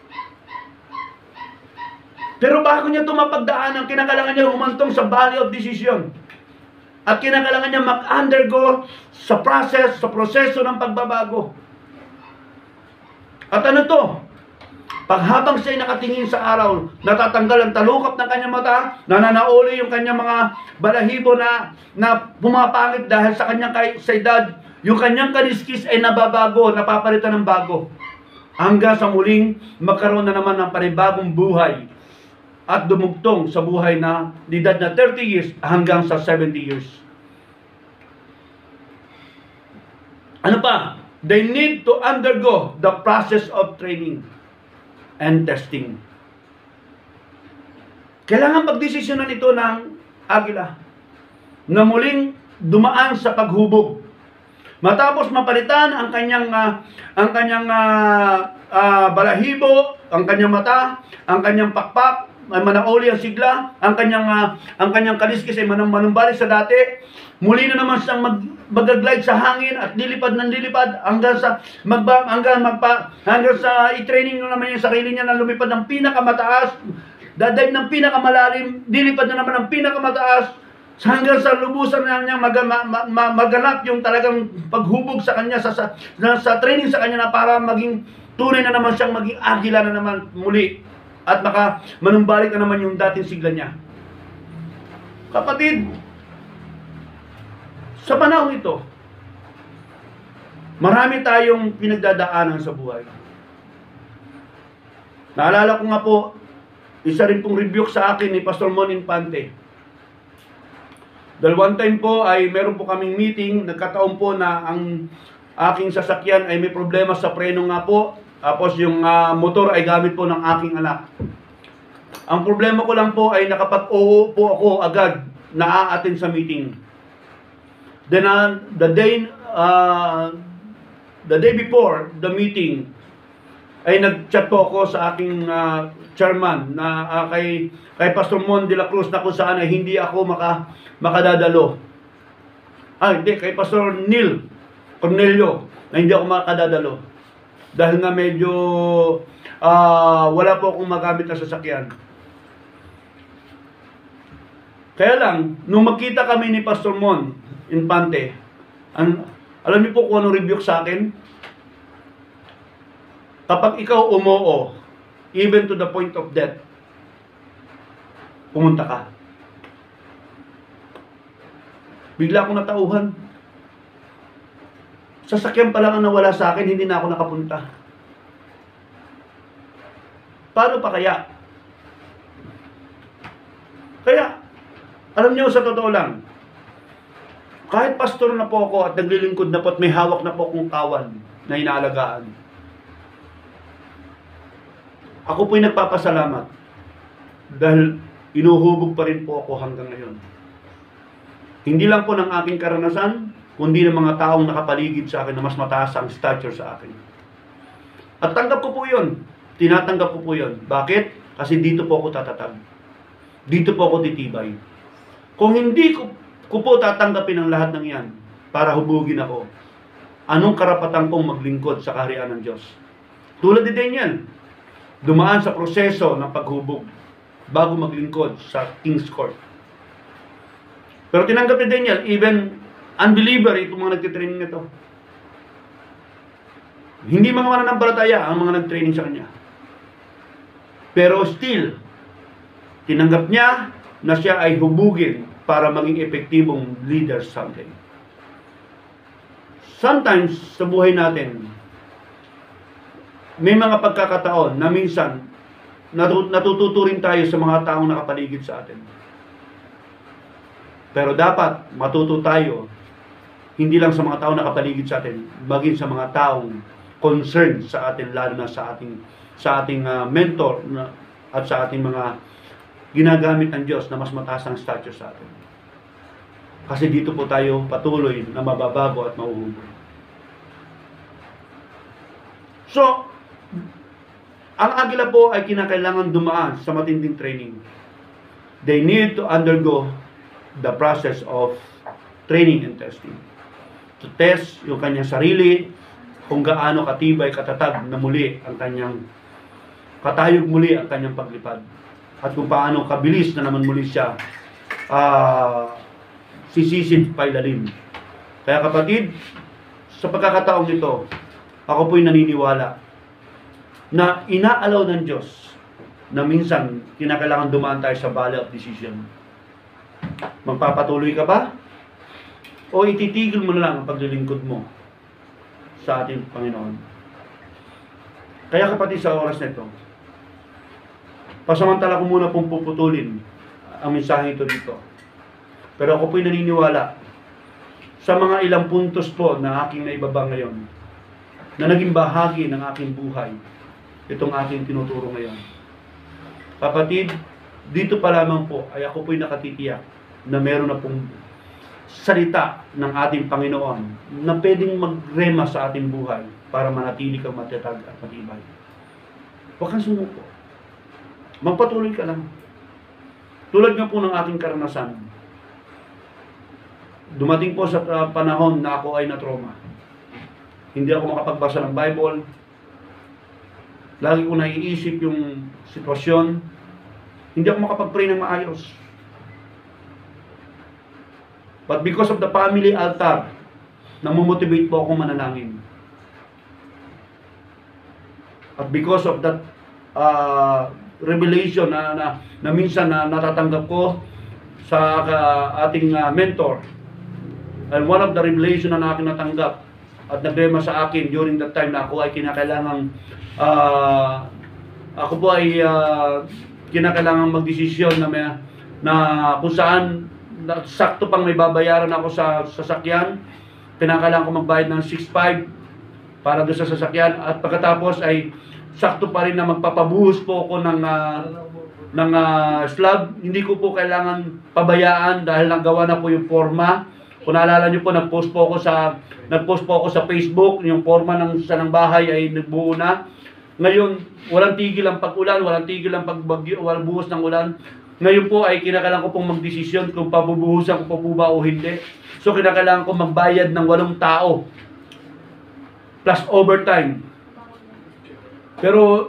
Pero bago niya ito mapagdaanan, kinakailangan niya humantong sa Valley of Decision. At kinakailangan niya mag-undergo sa proseso ng pagbabago. At ano to? Paghabang siya'y nakatingin sa araw, natatanggal ang talukap ng kanyang mata, nananauli yung kanyang mga balahibo na pumapangit dahil sa kanyang sa edad, yung kanyang kaliskis ay nababago, napapalitan ng bago. Hanggang sa muling magkaroon na naman ng panibagong buhay at dumugtong sa buhay na edad na 30 years hanggang sa 70 years. Ano pa? They need to undergo the process of training and testing. Kailangan pagdesisyonan ito ng agila na muling dumaan sa paghubog. Matapos mapalitan ang kanyang balahibo, ang kanyang mata, ang kanyang pakpak, ay manauli ang sigla, ang kanyang kaliskis ay manumbalik sa dati. Muli na naman siyang mag-glide sa hangin at lilipad ng lilipad hanggang sa i-training na naman yung sarili niya na lumipad ng pinakamataas, dadive ng pinakamalalim, lilipad na naman ng pinakamataas hanggang sa lubusan na niya maganap yung talagang paghubog sa kanya sa training sa kanya na para maging tunay na naman siyang maging agila na naman muli. At manumbalik na naman yung dating sigla niya. Kapatid, sa panahon ito, marami tayong pinagdadaanan sa buhay. Naalala ko nga po, isa rin pong rebuke sa akin ni Pastor Mon Infante. Dahil one time po ay meron po kaming meeting, nagkataon po na ang aking sasakyan ay may problema sa preno nga po. Tapos yung motor ay gamit po ng aking anak. Ang problema ko lang po ay nakapag-oo po ako agad na a-attend sa meeting. Then the day before the meeting ay nag-chat po ako sa aking chairman na kay Pastor Mon de la Cruz na kung saan ay hindi ako makadadalo. Hindi, kay Pastor Neil Cornelio na hindi ako makadadalo. Dahil nga medyo wala po akong magamit na sasakyan. Kaya lang, nung magkita kami ni Pastor Mon Infante, alam niyo po kung anong rebuke sa akin? Kapag ikaw umoo, even to the point of death, pumunta ka. Bigla akong natauhan. Sasakyan pa lang ang nawala sa akin, hindi na ako nakapunta. Paano pa kaya? Kaya, alam niyo sa totoo lang, kahit pastor na po ako at naglilingkod na po at may hawak na po akong kawan na inaalagaan, ako po'y nagpapasalamat dahil inuhubog pa rin po ako hanggang ngayon. Hindi lang po ng aking karanasan, kundi ng mga taong nakapaligid sa akin na mas mataas ang stature sa akin. At tanggap ko po yun. Tinatanggap ko po yun. Bakit? Kasi dito po ako tatatag. Dito po ako titibay. Kung hindi ko po tatanggapin ang lahat ng yan para hubugin ako, anong karapatan kong maglingkod sa kaharian ng Diyos? Tulad ni Daniel, dumaan sa proseso ng paghubog bago maglingkod sa King's Court. Pero tinanggap ni Daniel, even unbeliever, itong mga nagtitraining nito. Hindi mga mananampalataya ang mga nagtraining sa kanya. Pero still, tinanggap niya na siya ay hubugin para maging epektibong leader someday. Sometimes, sa buhay natin, may mga pagkakataon na minsan natututuring tayo sa mga taong nakapaligid sa atin. Pero dapat matuto tayo hindi lang sa mga taong nakapaligid sa atin, maging sa mga taong concerned sa atin, lalo na sa ating mentor at sa ating mga ginagamit ng Diyos na mas mataas ang stature sa atin. Kasi dito po tayo patuloy na mababago at mauhubog. So, ang agila po ay kinakailangan dumaan sa matinding training. They need to undergo the process of training and testing. To test yung kanyang sarili, kung gaano katibay, katatag na muli ang kanyang katayog muli ang kanyang paglipad. At kung paano kabilis na naman muli siya sisisid pailalim. Kaya kapatid, sa pagkakataong ito, ako po'y naniniwala na inaalaw ng Diyos na minsan kinakailangan dumaan tayo sa valley of decision. Magpapatuloy ka ba? O ititigil mo na lang ang paglilingkod mo sa ating Panginoon? Kaya kapatid, sa oras na ito, pasamantala ko muna pong puputulin ang mensahe ito dito. Pero ako po'y naniniwala sa mga ilang puntos po na aking naibaba ngayon, na naging bahagi ng aking buhay, itong aking tinuturo ngayon. Kapatid, dito pa lamang po ay ako po'y nakatitiyak na meron na pong salita ng ating Panginoon na pwedeng magrema sa ating buhay para manatili kang matatag at matibay. Huwag kang sumuko. Magpatuloy ka lang. Tulad nga po ng aking karanasan, dumating po sa panahon na ako ay na-trauma. Hindi ako makapagbasa ng Bible. Lagi ko naiisip yung sitwasyon. Hindi ako makapag-pray ng maayos. But because of the family altar, namomotivate po akong manalangin. At because of that revelation na minsan na natatanggap ko sa ating mentor, and one of the revelation na aking natanggap at nagrema sa akin during that time na ako ay kinakailangang kinakailangang magdesisyon na kung saan sakto pang may babayaran ako sa sasakyan, kinakailangan ko magbayad ng 6.5 para doon sa sasakyan, at pagkatapos ay sakto pa rin na magpapabuhos po ako ng slab. Hindi ko po kailangan pabayaan dahil nagawa na po yung forma. Kung naalala nyo po, nagpost po ako sa Facebook, yung forma ng bahay ay nagbuo na. Ngayon, walang tigil ang pag-ulan, walang tigil ang pagbagyo, walang buhos ng ulan. Ngayon po ay kinakailangan ko pong magdesisyon kung pabubuhusan ko po ba o hindi. So kinakailangan ko magbayad ng 8 tao plus overtime. Pero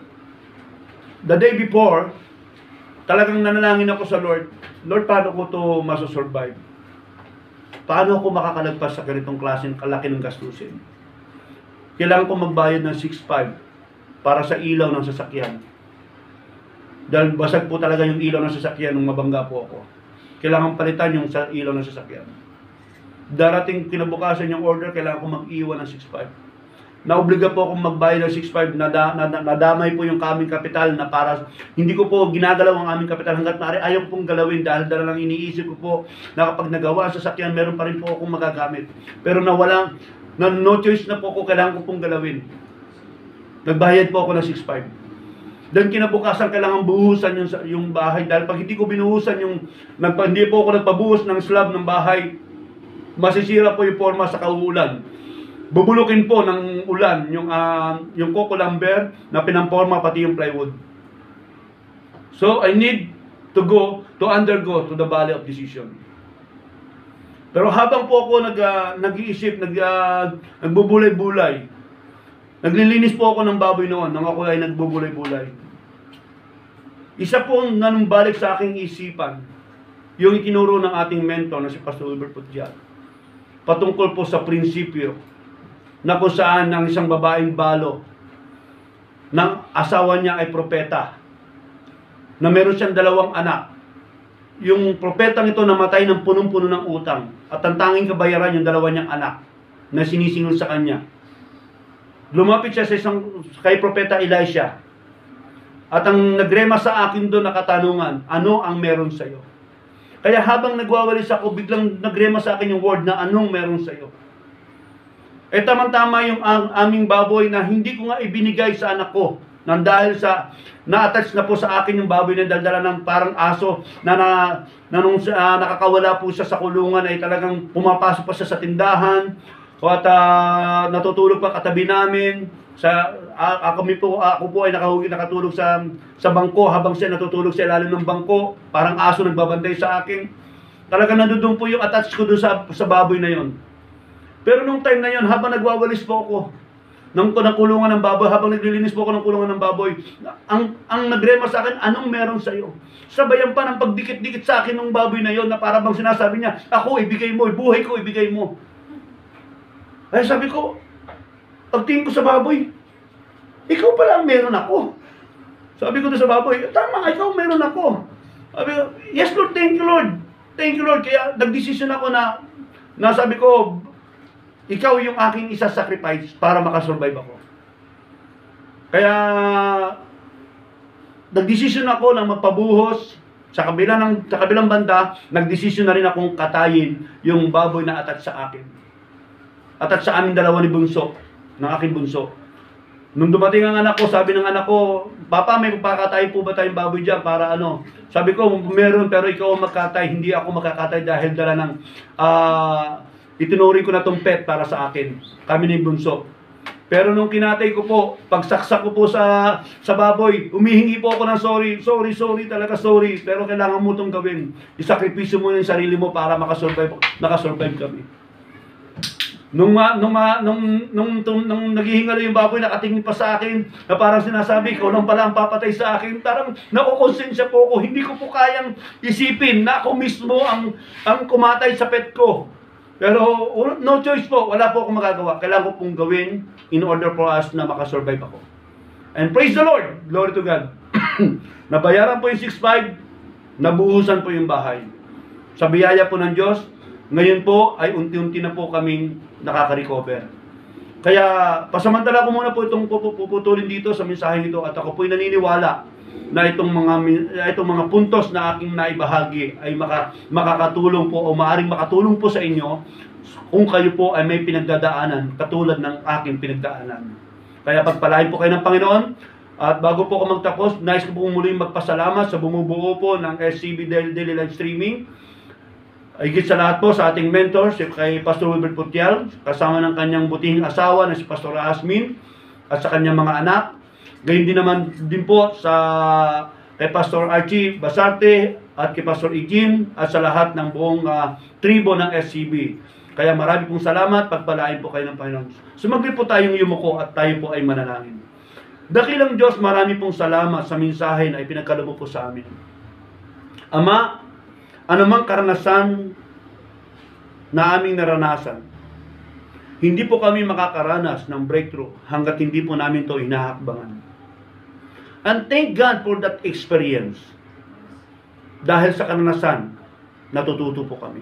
the day before, talagang nanalangin ako sa Lord. Lord, paano ko to masosurvive? Paano ako makakalagpas sa ganitong klaseng kalaki ng gastusin? Kailangan ko magbayad ng 6.5 para sa ilaw ng sasakyan. Dahil basag po talaga yung ilaw ng sasakyan nung mabangga po ako. Kailangan palitan yung ilaw ng sasakyan. Darating kinabukasan yung order, kailangan ko mag-iwan ng 6.5. Naobliga po akong magbayad ng 6.5, nadamay po yung kaming kapital na para, hindi ko po ginagalaw ang aming kapital hanggat maaari ayaw pong galawin dahil dala lang iniisip ko po na kapag nagawa sa sasakyan, meron pa rin po akong magagamit. Pero no choice na po ako, kailangan ko pong galawin. Nagbayad po ako ng 6.5. Then kinabukasan kailangan buhusan yung bahay dahil pag hindi ko binuhusan hindi po ako nagpabuhos ng slab ng bahay, masisira po yung forma sa kauulan. Bubulukin po ng ulan yung coco lumber na pinamporma pati yung plywood. So I need to undergo to the valley of decision. Pero habang po ako nag-iisip, nagbubulay-bulay, naglilinis po ako ng baboy noon nang ako ay nagbubulay-bulay. Isa po nanumbalik sa aking isipan yung itinuro ng ating mentor na si Pastor Wilbert Putjat patungkol po sa prinsipyo na kung saan ang isang babaeng balo ng asawa niya ay propeta na meron siyang 2 anak. Yung propetang ito namatay ng punong-puno ng utang at ang tanging kabayaran yung 2 niyang anak na sinisingil sa kanya. Lumapit siya kay propeta Elisha at ang nagrema sa akin doon na katanungan, ano ang meron sa iyo? Kaya habang nagwawalis ako, biglang nagrema sa akin yung word na anong meron sa iyo. Tamang-tama yung aming baboy na hindi ko nga ibinigay sa anak ko. Nang dahil sa na-attach na po sa akin yung baboy na daldala ng parang aso na nung nakakawala po siya sa kulungan ay talagang pumapasok pa siya sa tindahan at natutulog pa katabi namin. Ako po ay nakatulog sa bangko habang siya natutulog sa ilalim ng bangko. Parang aso nagbabantay sa akin. Talaga nandun po yung attach ko doon sa baboy na yon. Pero nung time na yon, habang nagwawalis po ako ng kulungan ng baboy, habang naglilinis po ako ng kulungan ng baboy, ang nagrema sa akin, anong meron sa iyo? Sabayan pa ng pagdikit-dikit sa akin ng baboy na yon, na para bang sinasabi niya, ako ibigay mo, buhay ko ibigay mo. Ay sabi ko, pagtingin ko sa baboy, ikaw pala ang meron ako. Sabi ko doon sa baboy, tama, ikaw meron ako. Sabi ko, yes Lord, thank you Lord. Thank you Lord. Kaya nagdesisyon ako na sabi ko, ikaw yung aking isa-sacrifice para makasurvive ako. Kaya nagdesisyon ako na magpabuhos sa kabilang banda, nagdesisyon na rin akong katayin yung baboy na attach sa akin. Attach sa aming dalawa ni bunso, ng aking bunso. Nung dumating ang anak ko, sabi ng anak ko, Papa, may magpakatay po ba tayong baboy dyan para ano? Sabi ko, meron, pero ikaw ang magkatay, hindi ako makakatay dahil dala ng itinuring ko na tong pet para sa akin. Kami ni bunso. Pero nung kinatay ko po, pagsaksak ko po sa baboy, humihingi po ako ng sorry, talaga sorry, pero kailangan mo itong gawin. Isakripisyo mo yung sarili mo para makasurvive kami. Nung naghihingalo yung baboy, nakatingin pa sa akin, na parang sinasabi, ikaw lang pala ang papatay sa akin. Parang nakukonsensya po ako, hindi ko po kayang isipin na ako mismo ang kumatay sa pet ko. Pero no choice po, wala po akong magagawa. Kailangan ko pong gawin in order for us na makasurvive ako. And praise the Lord, glory to God. Nabayaran po yung 6,500, nabuhusan po yung bahay. Sa biyaya po ng Diyos, ngayon po ay unti-unti na po kaming nakaka-recover. Kaya pasamantala ko muna po itong puputulin dito sa mensaheng ito, at ako po'y naniniwala na itong mga puntos na aking naibahagi ay makakatulong po o maaaring makatulong po sa inyo kung kayo po ay may pinagdadaanan katulad ng aking pinagdaanan. Kaya pagpalain po kayo ng Panginoon. At bago po ako magtapos, nais ko po muling magpasalamat sa bumubuo po ng SCB Daily Live Streaming. Higit sa lahat po sa ating mentor, si kay Pastor Wilbert Putial, kasama ng kanyang butihing asawa na si Pastor Asmin, at sa kanyang mga anak. Gayun din naman din po kay Pastor Archie Basarte at kay Pastor Eugene at sa lahat ng buong tribo ng SCB. Kaya marami pong salamat, pagpalain po kayo ng Panginoon. Sumaglit po tayong yumuko at tayo po ay manalangin. Dakilang Diyos, marami pong salamat sa mensahe na ipinagkaloob po sa amin. Ama, anumang karanasan na aming naranasan, hindi po kami makakaranas ng breakthrough hanggat hindi po namin ito hinahakbangan. And thank God for that experience. Dahil sa karanasan, natututo po kami.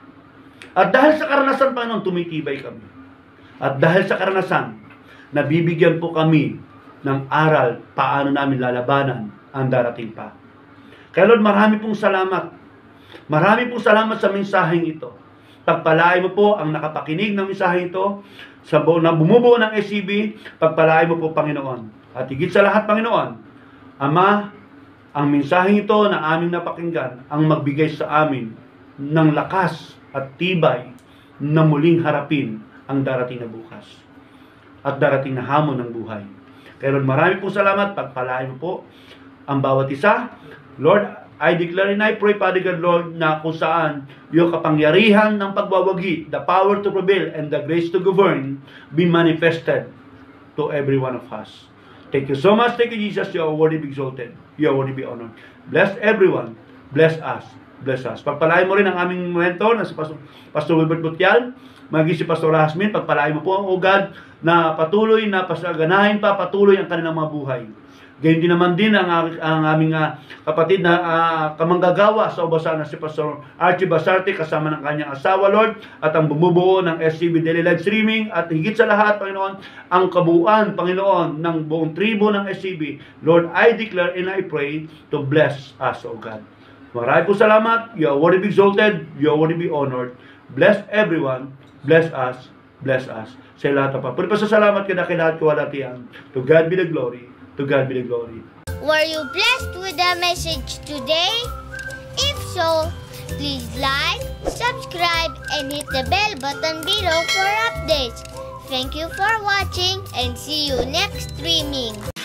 At dahil sa karanasan, Panginoon, tumitibay kami. At dahil sa karanasan, nabibigyan po kami ng aral paano namin lalabanan ang darating pa. Kaya Lord, marami pong salamat. Marami pong salamat sa mensaheng ito. Pagpalain mo po ang nakapakinig ng mensaheng ito, na bumubuo ng SCB, pagpalain mo po, Panginoon. At higit sa lahat, Panginoon, Ama, ang mensaheng ito na aming napakinggan, ang magbigay sa amin ng lakas at tibay na muling harapin ang darating na bukas at darating na hamon ng buhay. Kaya Lord, marami pong salamat, pagpalain mo po ang bawat isa. Lord, I declare and I pray, Father God, Lord, na kung saan yung kapangyarihan ng pagwawagi, the power to prevail, and the grace to govern, be manifested to every one of us. Thank you so much. Thank you, Jesus. You are worthy to be exalted. You are worthy to be honored. Bless everyone. Bless us. Bless us. Pagpalain mo rin ang aming mentor na si Pastor Wilbert Putial, maging si Pastor Asmin. Pagpalain mo po, O God, na patuloy na pasaganahin pa patuloy ang kanilang mga buhay. Gayun din naman din ang aming kapatid na kamanggagawa sa Obasan na si Pastor Archie Basarte kasama ng kanyang asawa, Lord, at ang bumubuo ng SCB Daily Live Streaming, at higit sa lahat, Panginoon, ang kabuuan, Panginoon, ng buong tribo ng SCB. Lord, I declare and I pray to bless us, O God. Maraming po salamat. You are worthy to be exalted. You are worthy to be honored. Bless everyone. Bless us. Bless us. Sa lahat pa. Puri pasasalamat ka na kailangan ko walatian. To God be the glory. To God be the glory. Were you blessed with the message today? If so, please like, subscribe, and hit the bell button below for updates. Thank you for watching and see you next streaming.